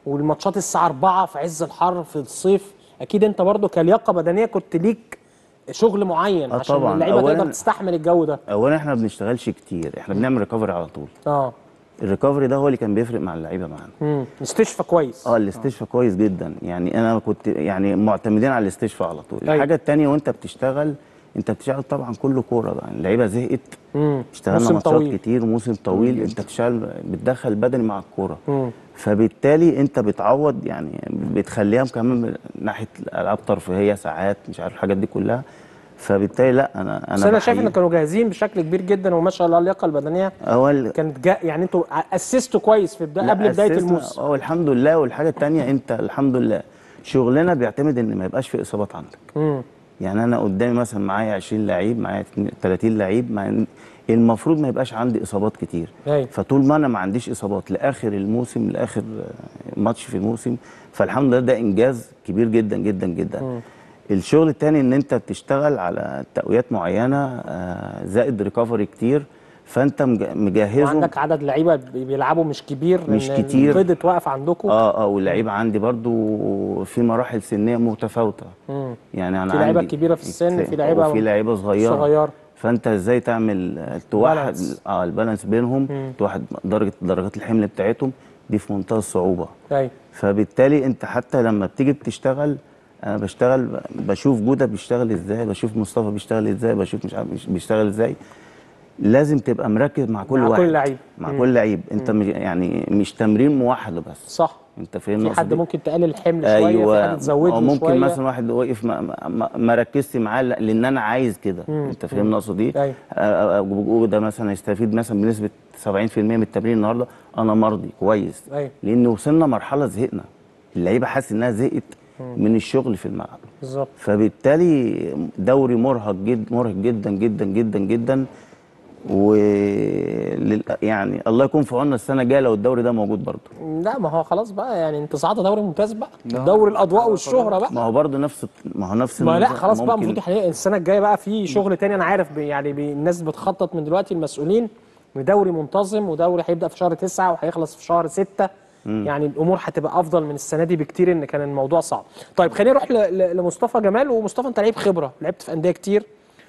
والماتشات الساعه أربعة في عز الحر في الصيف، اكيد انت برضو كلياقه بدنيه كنت ليك شغل معين آه عشان طبعاً. اللعيبه أولاً تقدر تستحمل الجو ده. اولا احنا ما بنشتغلش كتير، احنا بنعمل ريكفري على طول. اه الريكفري ده هو اللي كان بيفرق مع اللعيبه معانا. امم استشفى كويس. اه الاستشفاء كويس جدا، يعني انا كنت يعني معتمدين على الاستشفاء على طول. أيوة. الحاجه الثانيه وانت بتشتغل، انت بتشتغل طبعا كله كوره بقى، اللعيبه زهقت. امم اشتغلنا موسم ماتشات طويل. كتير، موسم طويل، انت بتشتغل بتدخل بدني مع الكوره. امم فبالتالي انت بتعوض، يعني بتخليها كمان من ناحيه الالعاب ترفيهيه ساعات، مش عارف الحاجات دي كلها. فبالتالي لا انا انا بس انا شايف ان بحيي. كانوا جاهزين بشكل كبير جدا، وما شاء الله اللياقه البدنيه اول كانت جا يعني انتوا اسستوا كويس في بداية لا، قبل بدايه أسسنا. الموسم. اه الحمد لله. والحاجه الثانيه انت الحمد لله شغلنا بيعتمد ان ما يبقاش في اصابات عندك. امم يعني انا قدامي مثلا معايا عشرين لعيب، معايا ثلاثين لعيب، مع المفروض ما يبقاش عندي اصابات كتير. أيوة. فطول ما انا ما عنديش اصابات لاخر الموسم، لاخر ماتش في الموسم، فالحمد لله ده انجاز كبير جدا جدا جدا. مم. الشغل الثاني ان انت بتشتغل على تقويات معينه، آه، زائد ريكفري كتير، فانت مج- مجهزهم. وعندك عدد لعيبه بيلعبوا مش كبير، مش لأن كتير. القيد اتوقف عندكم. اه اه واللعيبه عندي برضو في مراحل سنيه متفاوته. مم. يعني انا في لعيبه عندي كبيره في السن، في لعيبه وفي لعيبه صغيره صغيره. فانت ازاي تعمل آه، توحد بالانس. اه البالانس بينهم، مم. توحد درجه درجات الحمل بتاعتهم، دي في منتهى الصعوبه. ايوه فبالتالي انت حتى لما بتيجي بتشتغل، انا بشتغل بشوف جوده بيشتغل ازاي، بشوف مصطفى بيشتغل ازاي، بشوف مش عارف بيشتغل ازاي. لازم تبقى مركز مع كل مع واحد، كل لعيب. مع مم. كل لعيب. انت مش يعني مش تمرين موحد بس. صح. انت فاهم في النقطة حد دي؟ ممكن تقلل الحمل شويه، ايوه. في حد تزود أو له ممكن شويه. مثلا واحد واقف ما, ما, ما ركزت معاه لا- لان انا عايز كده. مم. انت فاهم مم. النقطه دي؟ أيوة. آه، آه، ده مثلا يستفيد مثلا بنسبه سبعين في المية من التمرين النهارده، انا مرضي كويس. أيوة. لان وصلنا مرحله زهقنا، اللعيبه حاسس انها زهقت من الشغل في الملعب. بالظبط. فبالتالي دوري مرهق جدا، مرهق جدا جدا جدا جدا. و لل- يعني الله يكون في عوننا السنه الجايه لو الدوري ده موجود برضه. لا ما هو خلاص بقى، يعني انت صعدت دوري ممتاز بقى، دوري الاضواء والشهره بقى. ما هو برضه نفس ما هو نفس ما لا النظام. خلاص بقى، ممكن- المفروض حاليا السنه الجايه بقى في شغل تاني. انا عارف بي يعني بي الناس بتخطط من دلوقتي، المسؤولين، ودوري منتظم، ودوري هيبدا في شهر تسعة وهيخلص في شهر ستة. يعني الامور هتبقى افضل من السنه دي بكتير، ان كان الموضوع صعب. طيب خلينا نروح ل- ل- لمصطفى جمال. ومصطفى انت لعيب خبره، لعبت في انديه كتير،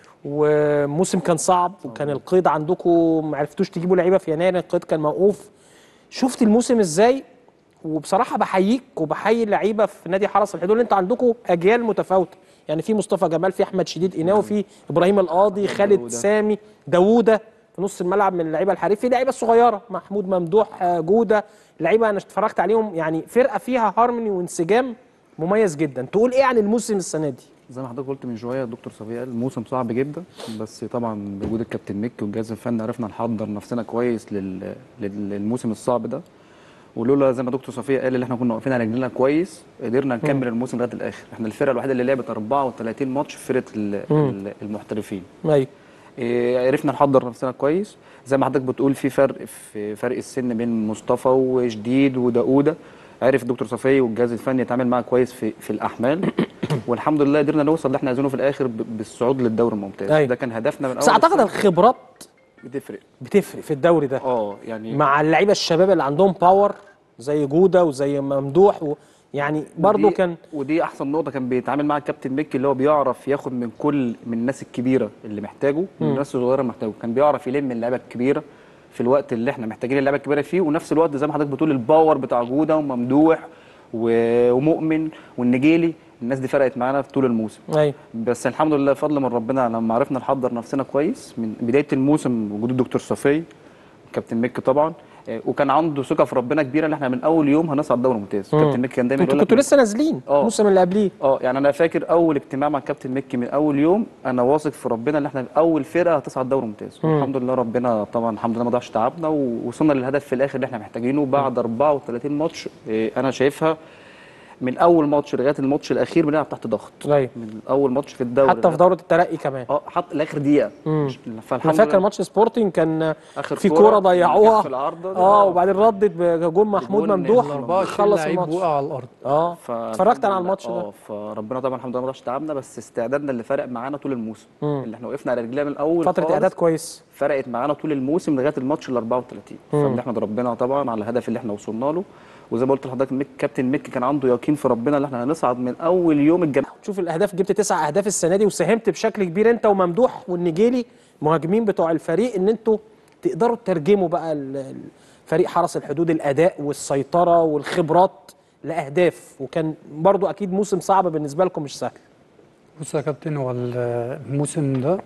وموسم كان صعب، وكان القيد عندكم ما عرفتوش تجيبوا لعيبه في يناير، القيد كان موقوف. شفت الموسم ازاي؟ وبصراحه بحييك وبحيي اللعيبه في نادي حرس الحدود، اللي انتوا عندكم اجيال متفاوته، يعني في مصطفى جمال، في احمد شديد قناوي، في ابراهيم القاضي، خالد داودة. سامي، داوودة في نص الملعب من اللعيبه الحريف، في لعيبه صغيره، محمود ممدوح، آه، جوده، لعيبه انا اتفرجت عليهم، يعني فرقه فيها هارموني وانسجام مميز جدا. تقول ايه عن الموسم السنه دي؟ زي ما حضرتك قلت من شويه الدكتور صفي قال الموسم صعب جدا، بس طبعا بوجود الكابتن مكي والجهاز الفني عرفنا نحضر نفسنا كويس لل... لل- للموسم الصعب ده. ولولا زي ما دكتور صفي قال اللي احنا كنا واقفين على رجلنا كويس، قدرنا نكمل الموسم لغايه الاخر. احنا الفرقه الوحيده اللي لعبت أربعة وثلاثين ماتش في فرقه ال- ال- المحترفين. ايوه إيه، عرفنا نحضر نفسنا كويس. زي ما حضرتك بتقول في فرق في فرق السن بين مصطفى وجديد وداوده. عرف الدكتور صفي والجهاز الفني يتعامل معاه كويس في في الاحمال. والحمد لله قدرنا نوصل اللي احنا عايزينه في الاخر ب- بالصعود للدوري الممتاز. أيوة. ده كان هدفنا من اول بس اعتقد السنة. الخبرات بتفرق بتفرق في الدوري ده، اه يعني مع اللعيبه الشباب اللي عندهم باور زي جوده وزي ممدوح و... يعني برضو ودي- كان ودي احسن نقطه كان بيتعامل مع الكابتن مكي، اللي هو بيعرف ياخد من كل من الناس الكبيره اللي محتاجه، من الناس الصغيره اللي محتاجه. كان بيعرف يلم اللعيبه الكبيره في الوقت اللي احنا محتاجين اللعيبه الكبيره فيه، ونفس الوقت زي ما حضرتك بتقول الباور بتاع جوده وممدوح و- ومؤمن والنجيلي، الناس دي فرقت معانا في طول الموسم. ايوه بس الحمد لله فضل من ربنا لما عرفنا نحضر نفسنا كويس من بدايه الموسم. وجود الدكتور صفي كابتن مكي طبعا، آه، وكان عنده ثقه في ربنا كبيره ان احنا من اول يوم هنصعد دوري ممتاز. كابتن مكي كان دايما انتوا يقول كنتوا لك لسه نازلين آه. الموسم اللي قبليه. اه يعني انا فاكر اول اجتماع مع الكابتن مكي من اول يوم انا واثق في ربنا ان احنا اول فرقه هتصعد دوري ممتاز. والحمد لله ربنا طبعا الحمد لله ما ضاعش تعبنا، ووصلنا للهدف في الاخر اللي احنا محتاجينه بعد أربعة وثلاثين ماتش. إيه، انا شايفها من اول ماتش لغايه الماتش الاخير بنلعب تحت ضغط. ايوه من اول ماتش في الدوري حتى في دوره الترقي كمان. اه حتى لاخر دقيقه. مم. انا فالحمد فاكر لله ماتش سبورتنج كان آخر في كورة كوره ضيعوها في العارضة دي. اه وبعدين ردت بجول محمود بجول ممدوح ال أربعة وعشرين خلص لعيب الماتش. وقع على الارض. اه فالحمد اتفرجت انا على لله. الماتش ده. اه فربنا طبعا الحمد لله ما ضاعش تعبنا، بس استعدادنا اللي فرق معانا طول الموسم. مم. اللي احنا وقفنا على رجلينا من الاول فتره خالص اعداد كويس. فرقت معانا طول الموسم لغايه الماتش ال أربعة وثلاثين. فبنحمد ربنا طبعا على الهدف اللي احنا وصلنا له. وزي ما قلت لحضرتك الميك كابتن ميكي كان عنده يقين في ربنا ان احنا هنصعد من اول يوم الجميع. تشوف الاهداف، جبت تسع اهداف السنه دي وساهمت بشكل كبير انت وممدوح والنجيلي مهاجمين بتوع الفريق، ان انتوا تقدروا تترجموا بقى فريق حرس الحدود الاداء والسيطره والخبرات لاهداف، وكان برضو اكيد موسم صعب بالنسبه لكم مش سهل. بص يا كابتن، هو الموسم ده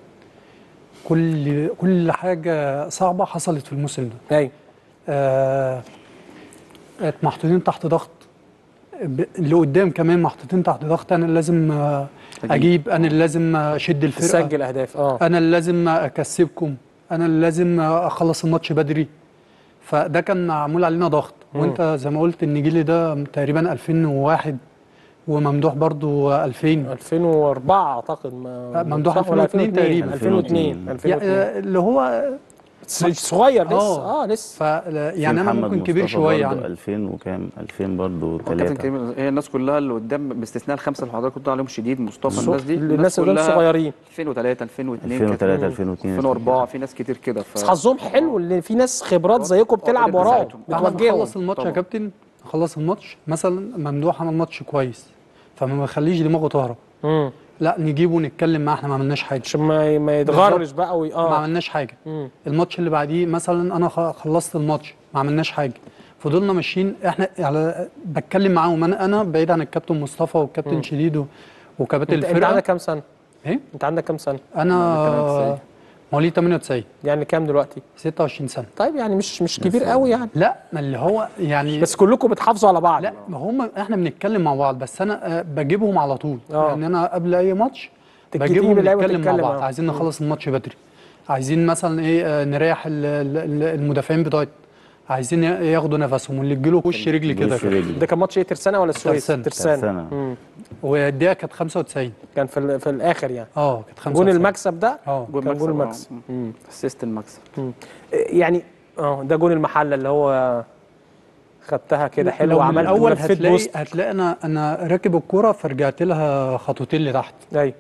كل كل حاجه صعبه حصلت في الموسم ده. ايوه. آه محطوطين تحت ضغط، اللي قدام كمان محطوطين تحت ضغط. انا اللي لازم اجيب، انا اللي لازم اشد الفرقه، تسجل اهداف، اه انا اللي لازم اكسبكم، انا اللي لازم اخلص الماتش بدري. فده كان معمول علينا ضغط. وانت زي ما قلت النجيلي ده تقريبا ألفين وواحد وممدوح برضو ألفين ألفين وأربعة اعتقد. ممدوح ألفين واثنين تقريبا. ألفين واثنين اللي هو صغير لسه. اه لسه. ف يعني انا ممكن كبير شويه عنه. ألفين وكام؟ ألفين برضه كابتن كريم، هي الناس كلها اللي قدام باستثناء الخمسه اللي حضرتك قلت عليهم شديد مصطفى، الناس دي الناس كلها صغيرين. ألفين وثلاثة ألفين واثنين ألفين وثلاثة ألفين واثنين ألفين وأربعة في ناس كتير كده. بس حظهم حلو ان في ناس خبرات زيكم بتلعب وراهم بتوجههم. خلص الماتش يا كابتن، خلص الماتش مثلا ممدوح عمل ماتش كويس فما بخليش دماغه تهرب. لا نجيبه ونتكلم معاه، احنا ما عملناش حاجه عشان ما ما يتغرش بقى وي... اه ما عملناش حاجه. مم. الماتش اللي بعديه مثلا انا خلصت الماتش ما عملناش حاجه، فضلنا ماشيين احنا على بتكلم معاهم. انا انا بعيد عن الكابتن مصطفى والكابتن مم. شديد وكباتن الفرقه. انت عندك كام سنه؟ ايه؟ انت عندك كام سنه؟ انا مواليد ثمانية وتسعين. يعني كام دلوقتي؟ ستة وعشرين سنه. طيب يعني مش مش كبير قوي يعني. لا ما اللي هو يعني بس كلكم بتحافظوا على بعض. لا ما هم احنا بنتكلم مع بعض، بس انا بجيبهم على طول. أوه. يعني انا قبل اي ماتش بجيبهم نتكلم مع بعض. أوه. عايزين نخلص الماتش بدري، عايزين مثلا ايه نريح المدافعين بتوعتنا، عايزين ياخدوا نفسهم واللي يجيله وش رجلي كده. ده كان ماتش ايه، ترسانه ولا السويس؟ ترسانه. ترسانه. والدقيقه كانت خمسة وتسعين. كان في في الاخر يعني. اه كانت خمسة وتسعين. جون المكسب ده؟ اه جون المكسب. المكسب. اسيست المكسب. يعني اه ده جون المحله اللي هو خدتها كده حلو وعملت الاول. هتلاقي هتلاقي انا انا راكب الكوره فرجعت لها خطوتين لتحت. ايوه.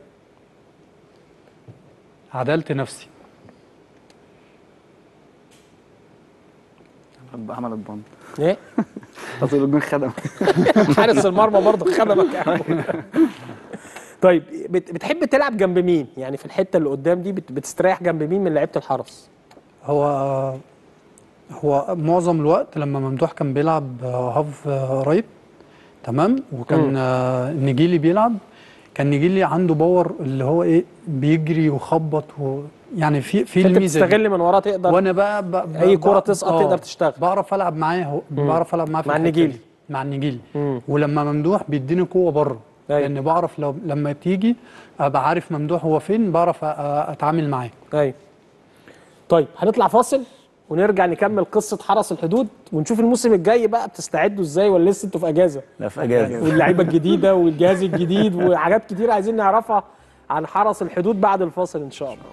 عدلت نفسي. عملت بند. ايه؟ اصل الجون خدم. حارس المرمى برضه خدمك يا عم. طيب بتحب تلعب جنب مين؟ يعني في الحته اللي قدام دي بتستريح جنب مين من لعيبه الحرس؟ هو هو معظم الوقت لما ممدوح كان بيلعب هاف رايت تمام، وكان نجيلي بيلعب، كان نجيلي عنده باور اللي هو ايه بيجري ويخبط و يعني في في الميزه تستغل من وراه تقدر. وانا بقى, بقى, بقى اي كوره تسقط تقدر تشتغل. بعرف العب معاه، بعرف العب معاه مع النجيلي مع النجيلي. ولما ممدوح بيديني قوه بره، لان بعرف لو لما تيجي ابقى عارف ممدوح هو فين، بعرف اتعامل معاه. ايوه. طيب هنطلع فاصل ونرجع نكمل قصه حرس الحدود ونشوف الموسم الجاي بقى بتستعدوا ازاي، ولا لسه انتوا في اجازه؟ لا في اجازه. واللعيبه الجديده والجهاز الجديد وحاجات كتير عايزين نعرفها عن حرس الحدود بعد الفاصل ان شاء الله.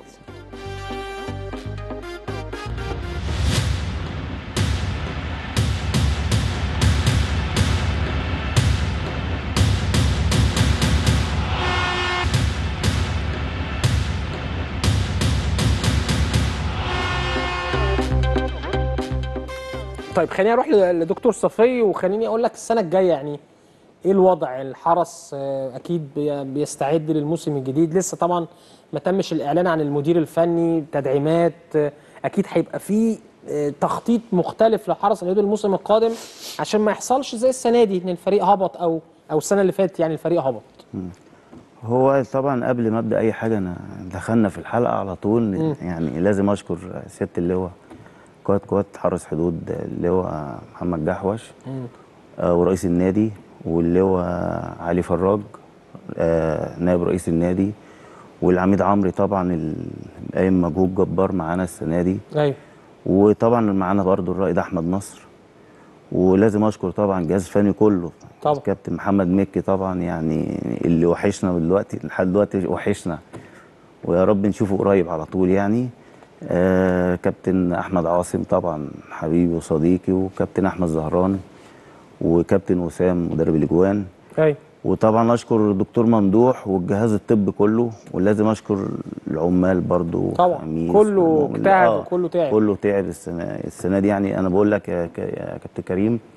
طيب خليني اروح لدكتور صفي وخليني اقول لك السنه الجايه يعني ايه الوضع؟ الحرس اكيد بيستعد للموسم الجديد، لسه طبعا ما تمش الاعلان عن المدير الفني، تدعيمات، اكيد هيبقى في تخطيط مختلف لحرس الحدود الموسم القادم عشان ما يحصلش زي السنه دي ان الفريق هبط او او السنه اللي فاتت يعني الفريق هبط. هو طبعا قبل ما ابدا اي حاجه انا دخلنا في الحلقه على طول. م. يعني لازم اشكر سياده اللواء قائد قوات حرس حدود اللواء محمد جحوش آه ورئيس النادي، واللواء علي فراج آه نائب رئيس النادي، والعميد عمرو طبعا قايم مجهود جبار معانا السنه دي. ايوه. وطبعا معانا برضو الرائد احمد نصر، ولازم اشكر طبعا الجهاز الفني كله طبعا كابتن محمد مكي طبعا يعني اللي وحشنا دلوقتي لحد دلوقتي وحشنا، ويا رب نشوفه قريب على طول يعني. آه كابتن احمد عاصم طبعا حبيبي وصديقي، وكابتن احمد زهران، وكابتن وسام مدرب الاجوان. ايوه. وطبعا اشكر الدكتور ممدوح والجهاز الطبي كله، ولازم اشكر العمال برضو طبعا كله اجتهد وكله تعب كله تعب السنه السنه دي يعني. انا بقول لك يا, يا كابتن كريم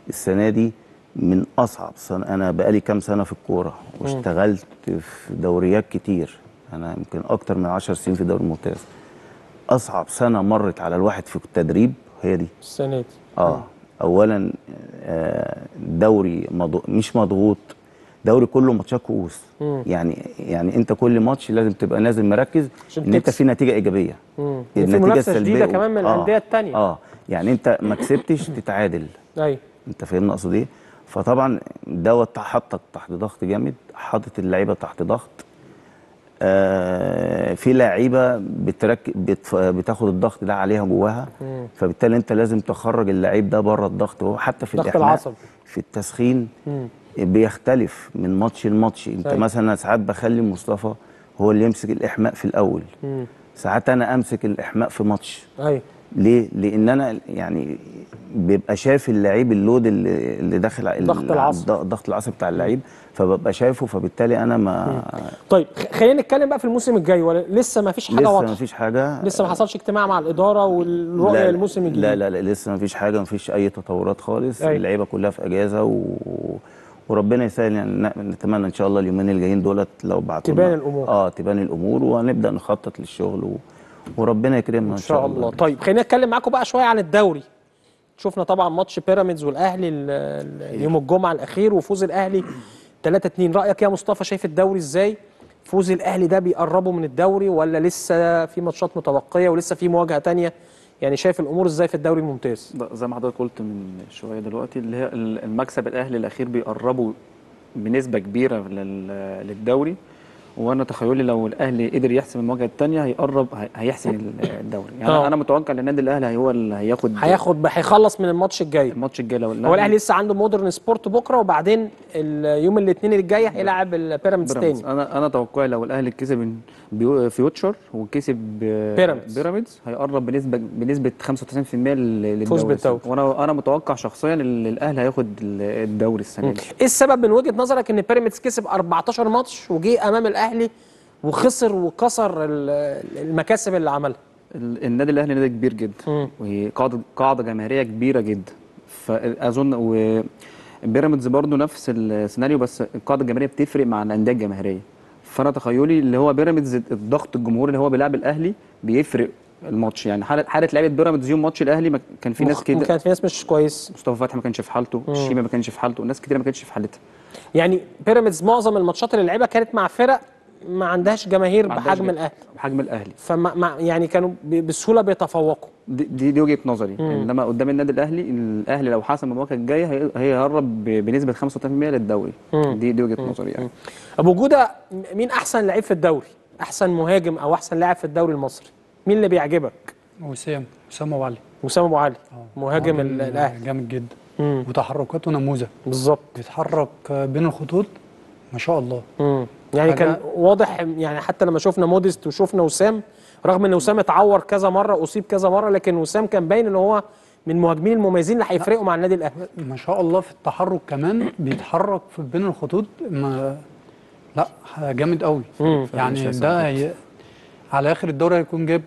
السنه دي من اصعب سنه. انا بقالي كام سنه في الكوره واشتغلت في دوريات كتير، انا يمكن اكتر من عشر سنين في الدوري الممتاز. اصعب سنه مرت على الواحد في التدريب هي دي السنه دي. اه اولا آه، دوري مضغ... مش مضغوط، دوري كله ماتشات كؤوس. يعني يعني انت كل ماتش لازم تبقى نازل مركز ان انت في نتيجه ايجابيه. امم في منافسه شديده كمان من الانديه الثانيه. اه يعني انت ما كسبتش تتعادل. ايوه انت فاهمني اقصد ايه؟ فطبعا دوت حطك تحت ضغط جامد، حاطط اللعيبه تحت ضغط. آه في لعيبه بترك بت... بتاخد الضغط ده عليها جواها، مم. فبالتالي انت لازم تخرج اللعيب ده بره الضغط. هو حتى في الضغط العصبي في التسخين مم. بيختلف من ماتش لماتش. انت أي. مثلا ساعات بخلي مصطفى هو اللي يمسك الاحماء في الاول، مم. ساعات انا امسك الاحماء في ماتش. ايوه ليه؟ لان انا يعني بيبقى شايف اللعيب اللود اللي, اللي داخل الضغط العصبي الضغط العصبي بتاع اللعيب، فببقى شايفه، فبالتالي انا ما مم. طيب خلينا نتكلم بقى في الموسم الجاي، ولا لسه ما فيش حاجه واضحه؟ لسه ما فيش حاجه، لسه ما حصلش اجتماع مع الاداره والرؤيه للموسم الجديد؟ لا لا لا لسه ما فيش حاجه، ما فيش اي تطورات خالص. أي. اللعيبه كلها في اجازه و... وربنا يسهل. يعني نتمنى ان شاء الله اليومين الجايين دولت لو بعتوا تبان الامور. اه تبان الامور وهنبدا نخطط للشغل و... وربنا يكرمنا ان شاء الله. طيب خلينا نتكلم معاكم بقى شويه عن الدوري. شفنا طبعا ماتش بيراميدز والاهلي يوم الجمعه الاخير وفوز الاهلي ثلاثة اتنين. رايك يا مصطفى، شايف الدوري ازاي؟ فوز الاهلي ده بيقربوا من الدوري ولا لسه في ماتشات متبقيه ولسه في مواجهه ثانيه؟ يعني شايف الامور ازاي في الدوري الممتاز؟ زي ما حضرتك قلت من شويه دلوقتي، اللي هي المكسب الاهلي الاخير بيقربوا بنسبه كبيره للدوري. وانا تخيلي لو الاهلي قدر يحسم المواجهه الثانيه هيقرب هيحسم الدوري. يعني أوه. انا متوقع ان النادي الاهلي هو اللي هياخد هياخد هيخلص من الماتش الجاي. الماتش الجاي لو هو الاهلي لسه عنده مودرن سبورت بكره، وبعدين يوم الاثنين الجاي هيلاعب البيراميدز تاني. انا انا توقعي لو الاهلي كسب فيوتشر وكسب بيراميدز بيراميدز هيقرب بنسبه بنسبه خمسة وتسعين في المية للدوري. وانا انا متوقع شخصيا ان الاهلي هياخد الدوري السنه دي. ايه السبب من وجهه نظرك ان بيراميدز كسب أربعتاشر ماتش وجه امام الاهلي وخسر وكسر المكاسب اللي عملها؟ النادي الاهلي نادي كبير جدا وهي قاعده قاعده جماهيريه كبيره جدا، فاظن وبيراميدز برضو نفس السيناريو، بس القاعده الجماهيريه بتفرق مع الانديه الجماهيريه. فانا تخيلي اللي هو بيراميدز الضغط الجمهوري اللي هو بيلعب الاهلي بيفرق الماتش. يعني حاله حاله لعيبه بيراميدز يوم ماتش الاهلي كان في ناس كده، كان في ناس مش كويس. مصطفى فتحي ما كانش في حالته، الشيبه ما كانش في حالته، ناس كتير ما كانتش في حالتها. يعني بيراميدز معظم الماتشات اللي لعبها كانت مع فرق ما عندهاش جماهير بحجم الاهلي بحجم الاهلي فما يعني كانوا بسهوله بيتفوقوا. دي, دي, دي وجهه نظري. مم. انما قدام النادي الاهلي الاهلي لو حسم المواجهه الجايه هيقرب بنسبه خمسة وثلاثين بالمية للدوري. مم. دي دي وجهه نظري يعني. ابو جوده، مين احسن لعيب في الدوري؟ احسن مهاجم او احسن لاعب في الدوري المصري؟ مين اللي بيعجبك؟ وسام وسام ابو علي. وسام ابو علي مهاجم الاهلي جامد جدا. مم. وتحركاته نموذج بالظبط، بيتحرك بين الخطوط ما شاء الله. مم. يعني كان واضح، يعني حتى لما شفنا موديست وشفنا وسام، رغم ان وسام اتعور كذا مره اصيب كذا مره، لكن وسام كان باين ان هو من المهاجمين المميزين اللي هيفرقوا مع النادي الاهلي. ما شاء الله في التحرك كمان بيتحرك في بين الخطوط. ما لا جامد قوي. مم. يعني ده ي... على اخر الدوري هيكون جايب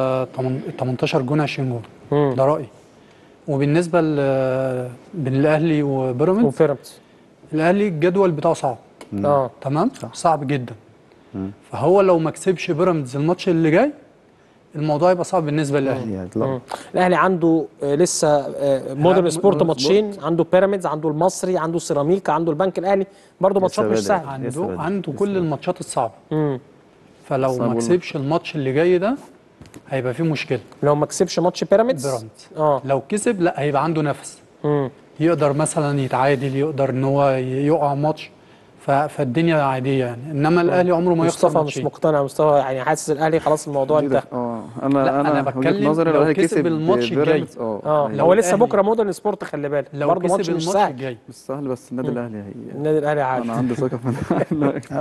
تمنتاشر جون عشرين جون. ده رايي. وبالنسبه ل بين الاهلي وبيراميدز وبيراميدز الاهلي الجدول بتاعه صعب. اه تمام صح. صعب جدا. مم. فهو لو ما كسبش بيراميدز الماتش اللي جاي الموضوع يبقى صعب بالنسبه للاهلي. الاهلي عنده لسه مودرن سبورت ماتشين، عنده بيراميدز، عنده المصري، عنده سيراميكا، عنده البنك الاهلي، برضه ماتشات مش سهله. عنده عنده كل الماتشات الصعبه. مم. فلو ما كسبش الماتش اللي جاي ده هيبقى فيه مشكله. لو ما كسبش ماتش بيراميدز بيراميدز اه لو كسب لا هيبقى عنده نفس. مم. يقدر مثلا يتعادل، يقدر ان هو يقع ماتش، فالدنيا عاديه يعني. انما الاهلي عمره ما يخسر. مصطفى مش مقتنع. مصطفى يعني حاسس الاهلي خلاص الموضوع انتهى. اه انا لا انا, أنا بتكلم نظري لو كسب الماتش الجاي. اه هو لسه بكره مودرن سبورت، خلي بالك برضه ماتش مش سهل. مش سهل، بس النادي الاهلي هي النادي الاهلي عادي. انا عندي ثقه في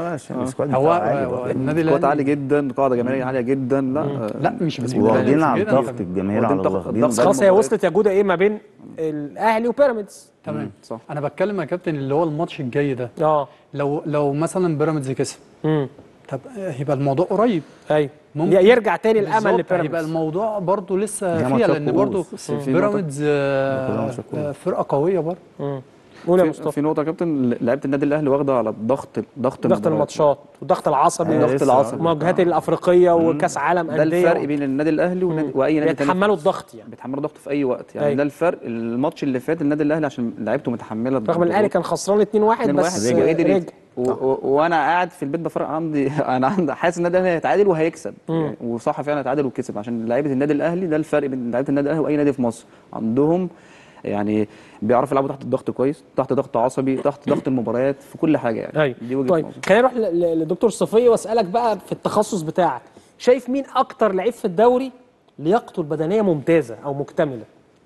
هو النادي الاهلي عالي جدا، قاعده جماهيريه عاليه جدا. لا لا مش واخدين على ضغط الجماهير على واخدين. خلاص هي وصلت يا جوده ايه ما بين الاهلي وبيراميدز. تمام صح. انا بتكلم يا كابتن اللي هو الماتش الجاي ده اه لو لو مثلا بيراميدز كسب طب هيبقى الموضوع قريب. ايوه ممكن يرجع تاني الامل بالظبط، لبيراميدز. هيبقى الموضوع برضه لسه هي فيها، ماتشات لان برضه كؤوس. بس في بيراميدز آه، كلها ماتشات كؤوس. آه، فرقه قويه برضه. قول يا في, مصطفى. في نقطه يا كابتن، لعيبه النادي الاهلي واخده على الضغط ضغط ضغط الماتشات والضغط العصبي أيوة، الضغط لسه العصبي والمواجهات الافريقيه وكاس عالم ده انديه الفرق بين النادي الاهلي ونادي واي نادي تاني. بيتحملوا الضغط يعني. بيتحملوا ضغط في اي وقت يعني. أيوة. ده الفرق. الماتش اللي فات النادي الاهلي عشان لعيبته متحمله رغم الاهلي كان خسران اتنين واحد بس رجع رجع. رجع و- و- وانا قاعد في البيت بفرق عندي انا عندي حاسس ان النادي الاهلي هيتعادل وهيكسب يعني، وصح فعلا هيتعادل وكسب عشان لعيبه النادي الاهلي. ده الفرق بين لعيبه النادي الاهلي واي نادي في مصر. عندهم يعني بيعرفوا يلعبوا تحت الضغط كويس، تحت ضغط عصبي، تحت ضغط المباريات، في كل حاجه يعني. ايوه دي وجهه طيب نظري. خلينا نروح ل- ل- لدكتور صفيه واسالك بقى في التخصص بتاعك، شايف مين اكتر لعيب في الدوري لياقته البدنيه ممتازه او مكتمله؟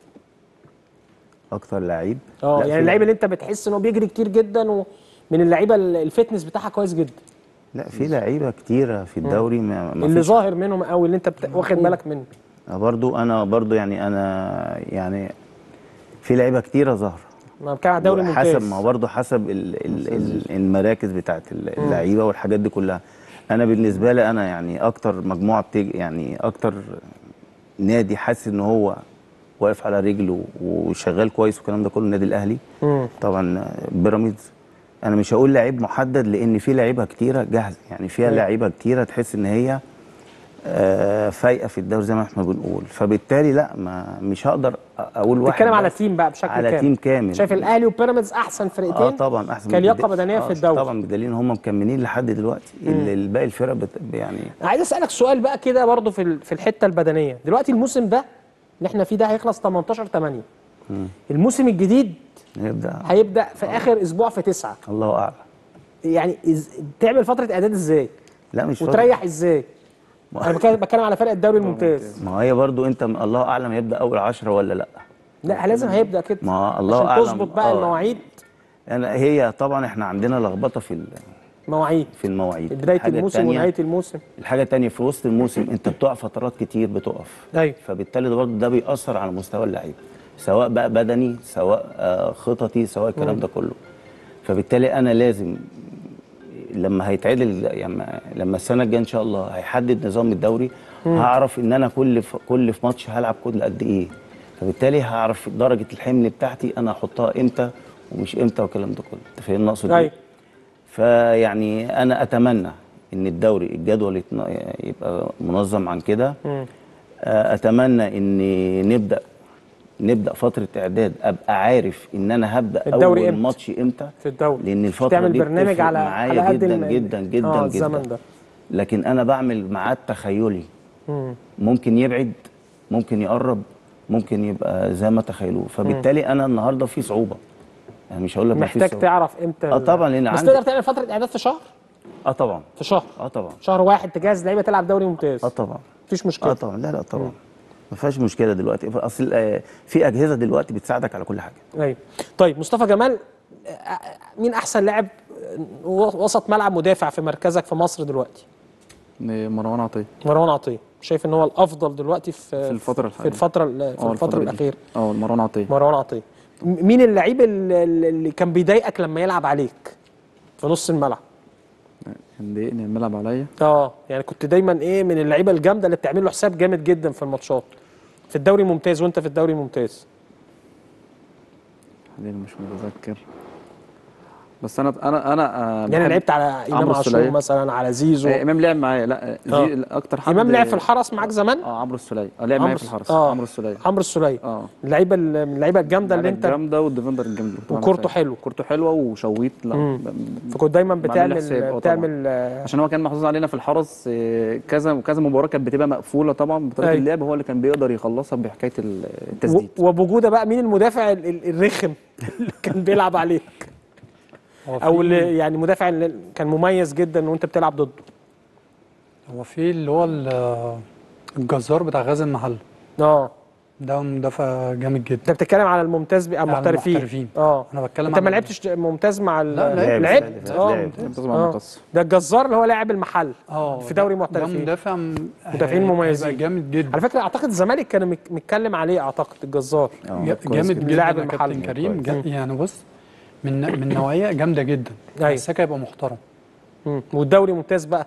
اكتر لعيب اه لا، يعني في اللعيب اللي انت بتحس انه بيجري كتير جدا ومن اللعيبه ال- الفتنس بتاعها كويس جدا. لا في لعيبه كتيره في الدوري ما ما اللي فيش. ظاهر منهم قوي اللي انت بت... واخد بالك منه. برضو انا برضو يعني انا يعني في لعيبه كتيره ظاهره. ما بتكلم على الدوري الممتاز. حسب ما برضو حسب ال ال ال المراكز بتاعت اللعيبه والحاجات دي كلها. انا بالنسبه لي انا يعني اكتر مجموعه بتيجي يعني اكتر نادي حاسس ان هو واقف على رجله وشغال كويس والكلام ده كله النادي الاهلي. مم. طبعا بيراميدز. انا مش هقول لعيب محدد لان في لعيبه كتيره جاهزه يعني فيها لعيبه كتيره تحس ان هي آه فايقه في الدوري زي ما احنا بنقول، فبالتالي لا ما مش هقدر اقول واحد. بتتكلم على بس. تيم بقى بشكل على كامل. تيم كامل. شايف الاهلي وبيراميدز احسن فرقتين؟ اه طبعا احسن كلياقه بدنيه آه في الدوري. طبعا بدليل ان هم مكملين لحد دلوقتي. الباقي الفرق بت... يعني انا عايز اسالك سؤال بقى كده برضو في ال- في الحته البدنيه. دلوقتي الموسم ده اللي احنا فيه ده هيخلص تمنتاشر تمانية. الموسم الجديد هيبدا هيبدا في اخر اسبوع في تسعة. الله اعلم. يعني إز... تعمل فتره اعداد ازاي؟ لا مش وتريح ازاي؟ انا بتكلم بتكلم على فرق الدوري الممتاز. ما هي برضو انت م- الله اعلم هيبدا اول عشرة ولا لا. لا لازم هيبدا كده. ما الله عشان اعلم. تظبط بقى آه. المواعيد. انا هي طبعا احنا عندنا لخبطه في ال- مواعيد في المواعيد. بدايه الحاجة الموسم التانية- ونهايه الموسم. الحاجه الثانيه في وسط الموسم انت بتقع فترات كتير بتقف. ايوه فبالتالي ده برضه ده بيأثر على مستوى اللعيبه سواء بقى بدني سواء آه، خططي سواء الكلام ده كله. فبالتالي انا لازم لما هيتعدل يعني لما السنه الجايه ان شاء الله هيحدد نظام الدوري هعرف ان انا كل في كل في ماتش هلعب كل قد ايه. فبالتالي هعرف درجه الحمل بتاعتي انا احطها امتى ومش امتى والكلام ده كله. انت فاهم اقصد ايه؟ ايوه فيعني انا اتمنى ان الدوري الجدول يتن- يبقى منظم عن كده. مم. آه، اتمنى ان نبدا نبدا فتره اعداد ابقى عارف ان انا هبدا الدوري اول إمتى؟ ماتش امتى في الدوري. لان الفتره تعمل دي برنامج بتفرق على معايا على قد جدا الم- جدا جدا اه جدا. الزمن ده. لكن انا بعمل ميعاد تخيلي مم. ممكن يبعد ممكن يقرب ممكن يبقى زي ما تخيلوه. فبالتالي انا النهارده في صعوبه يعني مش هقول لك ما فيش محتاج صعوبة. تعرف امتى. اه طبعا لان بس عندي تقدر تعمل فتره اعداد في شهر؟ اه طبعا في شهر اه طبعا شهر واحد تجهز لعيبه تلعب دوري ممتاز. اه طبعا مفيش مشكله. اه طبعا لا لا طبعا ما فيهاش مشكله دلوقتي. اصل آه، في اجهزه دلوقتي بتساعدك على كل حاجه. ايوه طيب مصطفى جمال، آه، مين احسن لاعب آه، وسط ملعب مدافع في مركزك في مصر دلوقتي؟ مروان عطيه مروان عطيه. شايف ان هو الافضل دلوقتي في في الفتره في الحاليه. الفتره ال- في آه، الفتره دي. الاخيره. اه مروان عطيه. مروان عطيه. م- مين اللعيب اللي, اللي كان بيضايقك لما يلعب عليك في نص الملعب؟ كان ضايقني لما يلعب عليا. اه يعني كنت دايما ايه من اللعيبه الجامده اللي بتعمل له حساب جامد جدا في الماتشات في الدوري الممتاز وانت في الدوري الممتاز. حاليا مش متذكر بس انا انا انا آه، يعني بحب لعبت على امام عمرو عاشور السولية. مثلا على زيزو. آه، امام لعب معايا. لا آه. زي اكتر حد امام لعب في الحرس معاك زمان؟ اه عمرو السولية. اه لعب معايا عمرو في الحرس. آه. عمرو السولية. عمرو السولية. اه اللعيبه ال- من اللعيبه الجامده اللي انت الجامده والديفندر الجامد. وكورته حلو. كورته حلوه وشويت. لا مم. ب- فكنت دايما بعمل بتعمل حساب. آه، بتعمل طبعاً. آه، عشان هو كان محظوظ علينا في الحرس. آه، كذا كذا مباراه كانت بتبقى مقفوله طبعا بطريقه أيوة. اللعب. هو اللي كان بيقدر يخلصها بحكايه ال- و- التسديد. وبوجوده بقى مين المدافع ال- ال- الرخم اللي كان بيلعب عليك هو او في- اللي يعني مدافع اللي كان مميز جدا وانت بتلعب ضده؟ هو في اللي هو ال- الجزار بتاع غازي المحله. اه ده مدافع جامد جدا. انت بتتكلم على الممتاز بقى على المحترفين. المحترفين. اه انا بتكلم انت ما عن- لعبتش ممتاز مع ال- لا، لعبت. لعبت اه لعب. منتظم آه. على مقص. ده الجزار اللي هو لاعب المحل اه في دوري ده- محترفين. ده مدافع م- مدافعين هيبقى مميزين. جامد جدا. على فكره اعتقد الزمالك كان مك- متكلم عليه اعتقد الجزار. آه، جا- كويس جامد جدا. جدا لاعب يا المحل. كابتن كريم. كويس. جا- يعني بص من من نوعيه جامده جدا. أيوة. مساك هيبقى محترم. مم. والدوري ممتاز بقى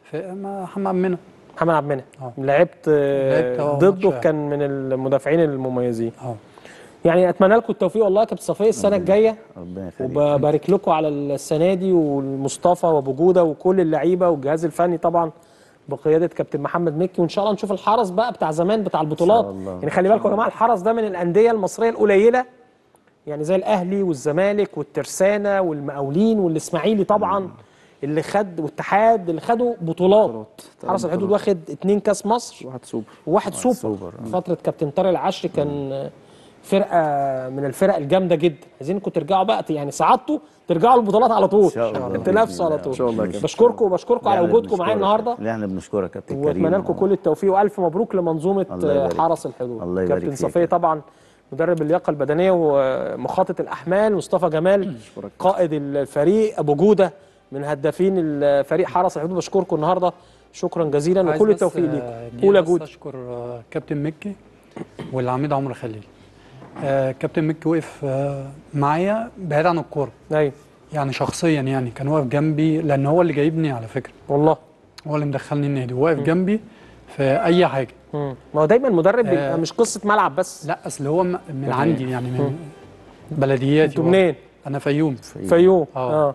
في مع محمد عبد المنعم. محمد عبد المنعم اه. لعبت لعبت آه، اه ضده، ماتش. كان من المدافعين المميزين. اه يعني اتمنى لكم التوفيق والله يا كابتن صفيه السنه الجايه، ربنا يخليك. وببارك لكم على السنه دي، والمصطفى وابو جوده وكل اللعيبه والجهاز الفني طبعا بقياده كابتن محمد مكي، وان شاء الله نشوف الحرس بقى بتاع زمان بتاع البطولات. الله. يعني خلي بالكم يا جماعه، الحرس ده من الانديه المصريه القليله، يعني زي الاهلي والزمالك والترسانه والمقاولين والاسماعيلي طبعا اللي خد، والاتحاد اللي خدوا بطولات. بطولات. حرس الحدود واخد اتنين كاس مصر واحد سوبر. وواحد سوبر, سوبر. فتره كابتن طارق العشري، كان فرقه من الفرق الجامده جدا. عايزينكم ترجعوا بقى، يعني سعادتوا ترجعوا البطولات على طول، إن شاء الله. تنافسوا على بإذن طول. الله. إن شاء الله يا كابتن. بشكركم وبشكركم على لا، وجودكم معايا بنشكرك. النهارده، لا احنا بنشكرك يا كابتن كريم. واتمنى لكم كل التوفيق والف مبروك لمنظومه الله يبارك حرس الحدود. الله يبارك كابتن فيك. صفيه طبعا مدرب اللياقه البدنيه ومخاطط الاحمال، مصطفى جمال قائد الفريق، ابو جوده من هدافين الفريق حرس الحدود. بشكركم النهارده شكرا جزيلا عايز وكل بس، التوفيق آه، ليكم. دي قول يا بس جود. اشكر آه، كابتن مكي والعميد عمرو خليل. آه، كابتن مكي وقف آه، معايا بعيد عن الكوره، ايوه يعني شخصيا، يعني كان واقف جنبي، لان هو اللي جايبني على فكره، والله. هو اللي مدخلني النادي، واقف جنبي في اي حاجه. مم. ما هو دايما المدرب آه. بيبقى مش قصه ملعب بس. لا اصل هو م- من عندي، يعني من بلدياتي. انتوا هو. منين؟ انا فيوم. فيوم. اه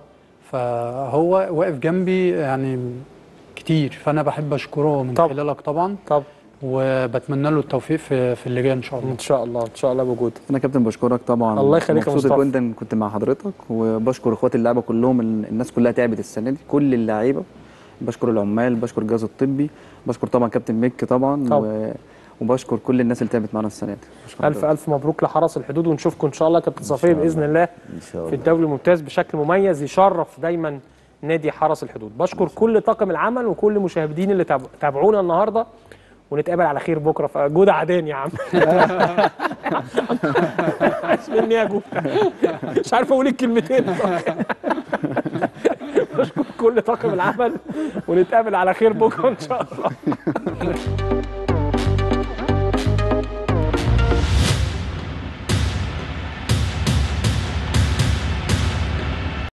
فهو واقف جنبي يعني كتير، فانا بحب اشكره من طب. خلالك طبعا، طب وبتمنى له التوفيق في في اللي جاي ان شاء الله. ان شاء الله ان شاء الله بوجود. انا كابتن بشكرك طبعا. الله يخليك يا مبسوط مصطفى. جدا كنت مع حضرتك، وبشكر اخواتي اللعيبه كلهم. الناس كلها تعبت السنه دي، كل اللعيبه. بشكر العمال، بشكر الجهاز الطبي، بشكر طبعا كابتن ميك طبعا، طب. و... وبشكر كل الناس اللي تعبت معانا السنه دي. بشكر الف الف مبروك لحرس الحدود، ونشوفكم ان شاء الله كابتن صفيه باذن الله ان شاء الله في الدوري الممتاز بشكل مميز يشرف دايما نادي حرس الحدود. بشكر كل طاقم العمل وكل المشاهدين اللي تاب- تابعونا النهارده، ونتقابل على خير بكره في جودة عداني يا عم. عايز مني يا جودة، مش عارف اقول الكلمتين. بشكر كل طاقم العمل، ونتقابل على خير بكره ان شاء الله.